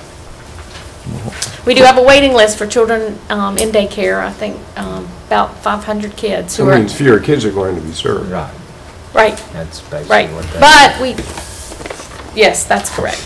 Speaker 17: We do have a waiting list for children in daycare, I think about 500 kids.
Speaker 10: So that means fewer kids are going to be served.
Speaker 3: Right.
Speaker 17: Right.
Speaker 3: That's basically
Speaker 17: right.
Speaker 3: what that
Speaker 17: But yes, that's correct.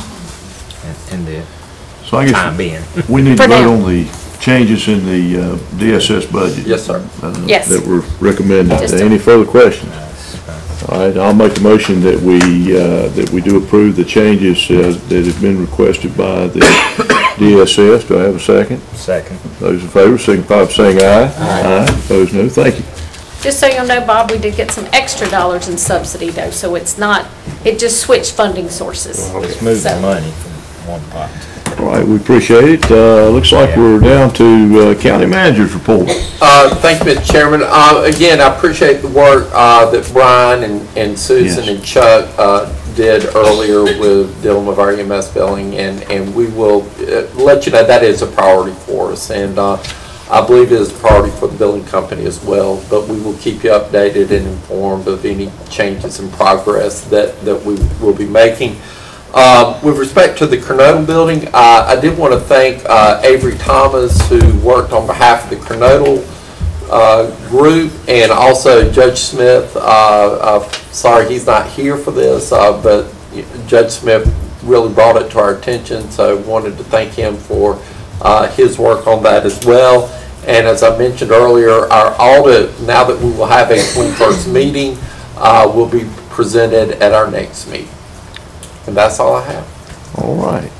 Speaker 3: in the
Speaker 2: So I guess
Speaker 3: time being.
Speaker 2: we need to
Speaker 17: For
Speaker 2: vote
Speaker 17: now.
Speaker 2: on the changes in the DSS budget.
Speaker 8: Yes, sir.
Speaker 17: Yes.
Speaker 2: That were recommended.
Speaker 17: Just
Speaker 2: Any further questions? All right, I'll make the motion that we do approve the changes that have been requested by the DSS. Do I have a second?
Speaker 3: Second.
Speaker 2: Those in favor, signify by saying aye. Aye. Opposed, no. Thank you.
Speaker 17: Just so you'll know, Bob, we did get some extra dollars in subsidy though, so it's not, it just switched funding sources.
Speaker 3: Let's move the money from one pot.
Speaker 2: All right, we appreciate it. Looks like we're down to county manager's report.
Speaker 8: Thank you, Mr. Chairman. Again, I appreciate the work that Brian and Susan and Chuck did earlier with dealing with our EMS billing, and we will let you know that is a priority for us, and I believe it is a priority for the billing company as well, but we will keep you updated and informed of any changes in progress that we will be making. With respect to the Coronado building, I did want to thank Avery Thomas, who worked on behalf of the Coronado group, and also Judge Smith. Sorry he's not here for this, but Judge Smith really brought it to our attention, so I wanted to thank him for his work on that as well. And as I mentioned earlier, our audit, now that we will have a 21st meeting, will be presented at our next meeting. And that's all I have.
Speaker 2: All right.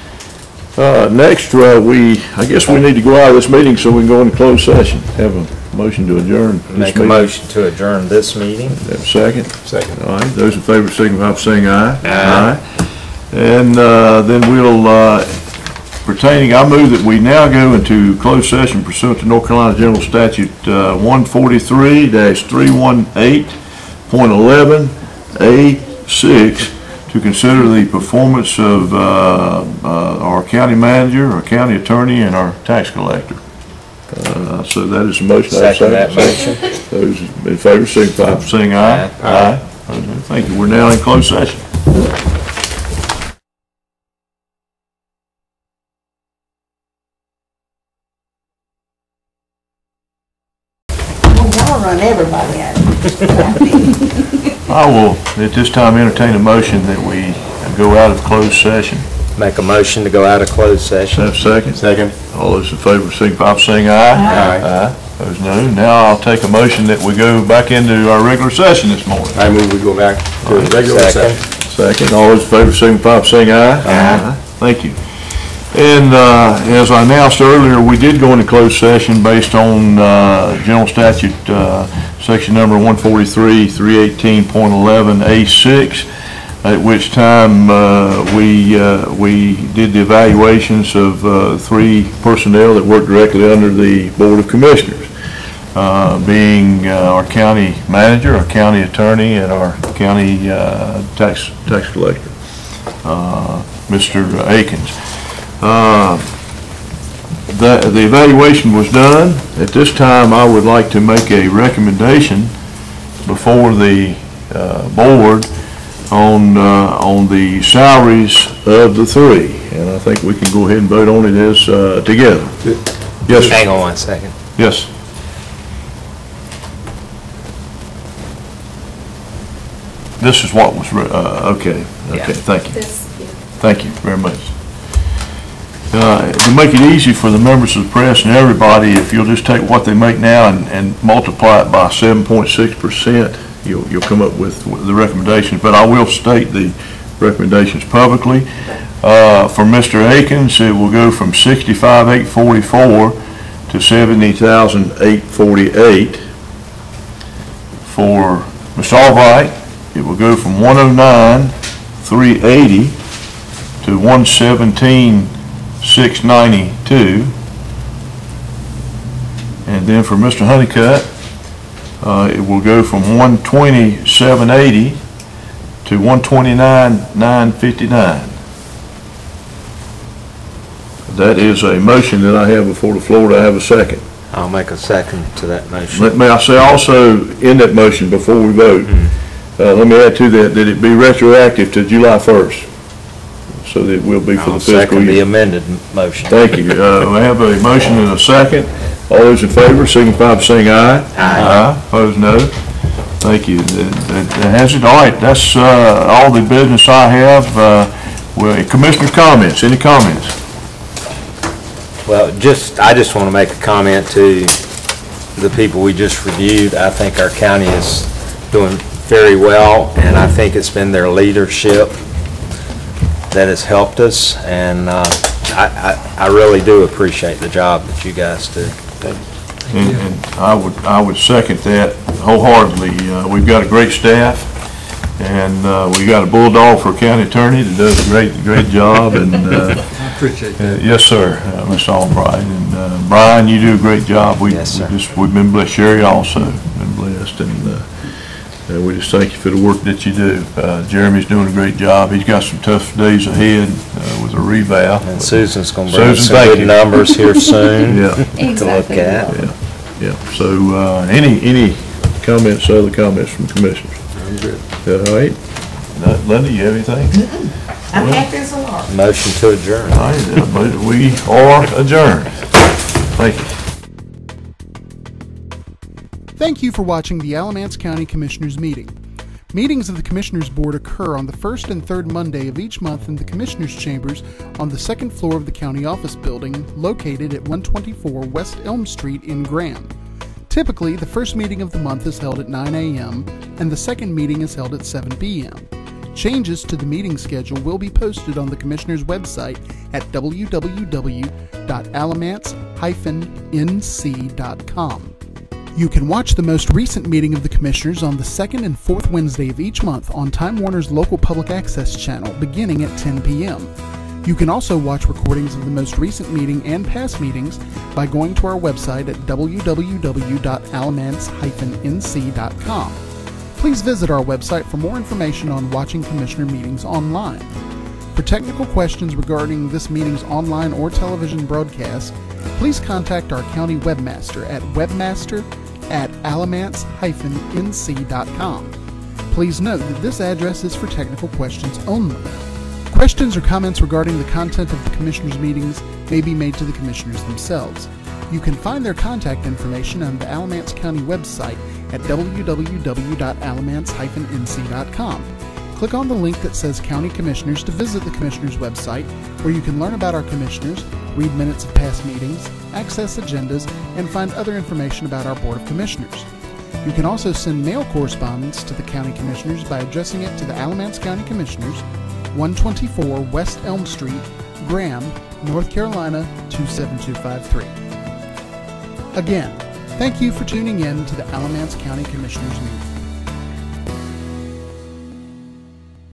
Speaker 2: Next, I guess we need to go out of this meeting so we can go into closed session. Have a motion to adjourn.
Speaker 3: Make a motion to adjourn this meeting.
Speaker 2: Have a second?
Speaker 10: Second.
Speaker 2: All right. Those in favor signify by saying aye. Aye. And then we'll, I move that we now go into closed session pursuant to North Carolina General Statute 143-318.11A6 to consider the performance of our county manager, our county attorney, and our tax collector. So that is the motion.
Speaker 3: Second that motion.
Speaker 2: Those in favor signify by saying aye. Aye. Thank you. We're now in closed session.
Speaker 4: Y'all run everybody out.
Speaker 2: I will, at this time, entertain a motion that we go out of closed session.
Speaker 3: Make a motion to go out of closed session.
Speaker 2: Have a second?
Speaker 10: Second.
Speaker 2: All those in favor signify by saying aye.
Speaker 10: Aye.
Speaker 2: Those no. Now I'll take a motion that we go back into our regular session this morning.
Speaker 10: I move we go back to the regular session.
Speaker 2: Second. All those in favor signify by saying aye. Aye. Thank you. And as I announced earlier, we did go into closed session based on General Statute Section number 143, 318.11A6. at which time we did the evaluations of 3 personnel that work directly under the Board of Commissioners, being our county manager, our county attorney, and our county tax collector, Mr. Akins. The evaluation was done. At this time, I would like to make a recommendation before the board on the salaries of the 3, and I think we can go ahead and vote on it as together. Yes, sir.
Speaker 3: Hang on 1 second.
Speaker 2: Yes. This is what was, okay, thank you. Thank you very much. To make it easy for the members of the press and everybody, if you'll just take what they make now and multiply it by 7.6%, you'll come up with the recommendations. But I will state the recommendations publicly. For Mr. Akins, it will go from $65,844 to $70,848. For Ms. Albright, it will go from $109,380 to $117,692. And then for Mr. Honeycutt, it will go from $120,780 to $129,959. That is a motion that I have before the floor. Do I have a second?
Speaker 3: I'll make a second to that motion.
Speaker 2: May I say also in that motion before we vote, let me add to that it be retroactive to July 1st. So that it will be for the fiscal year.
Speaker 3: I'll second the amended motion.
Speaker 2: Thank you. We have a motion and a second. All those in favor signify by saying aye. Aye. Opposed, no. Thank you. That has it. All right, that's all the business I have. Commissioner's comments. Any comments?
Speaker 3: Well, I just want to make a comment to the people we just reviewed. I think our county is doing very well, and I think it's been their leadership that has helped us, and I really do appreciate the job that you guys do.
Speaker 2: And I would second that wholeheartedly. We've got a great staff, and we got a bulldog for a county attorney that does a great job. And
Speaker 16: I appreciate that.
Speaker 2: Yes, sir, Ms. Albright, and Brian, you do a great job.
Speaker 3: Yes, sir.
Speaker 2: We've been blessed. Sherry also been blessed, and we just thank you for the work that you do. Jeremy's doing a great job. He's got some tough days ahead with a revow.
Speaker 3: And Susan's going to bring some good numbers here soon to look at.
Speaker 2: Yeah. So any comments, other comments from commissioners?
Speaker 16: I'm good.
Speaker 2: All right. Linda, you have anything?
Speaker 4: I'm happy as a lark.
Speaker 3: Motion to adjourn.
Speaker 2: All right, we are adjourned. Thank you.
Speaker 20: Thank you for watching the Alamance County Commissioners meeting. Meetings of the Commissioners Board occur on the first and third Monday of each month in the Commissioners' Chambers on the second floor of the County Office Building, located at 124 West Elm Street in Graham. Typically, the first meeting of the month is held at 9 a.m. and the second meeting is held at 7 p.m. Changes to the meeting schedule will be posted on the Commissioners' website at www.alamance-nc.com. You can watch the most recent meeting of the Commissioners on the second and fourth Wednesday of each month on Time Warner's local public access channel beginning at 10 p.m. You can also watch recordings of the most recent meeting and past meetings by going to our website at www.alamance-nc.com. Please visit our website for more information on watching Commissioner meetings online. For technical questions regarding this meeting's online or television broadcast, please contact our county webmaster at webmaster@alamance-nc.com. Please note that this address is for technical questions only. Questions or comments regarding the content of the Commissioners' meetings may be made to the Commissioners themselves. You can find their contact information on the Alamance County website at www.alamance-nc.com. Click on the link that says County Commissioners to visit the Commissioners website, where you can learn about our Commissioners, read minutes of past meetings, access agendas, and find other information about our Board of Commissioners. You can also send mail correspondence to the County Commissioners by addressing it to the Alamance County Commissioners, 124 West Elm Street, Graham, North Carolina 27253. Again, thank you for tuning in to the Alamance County Commissioners meeting.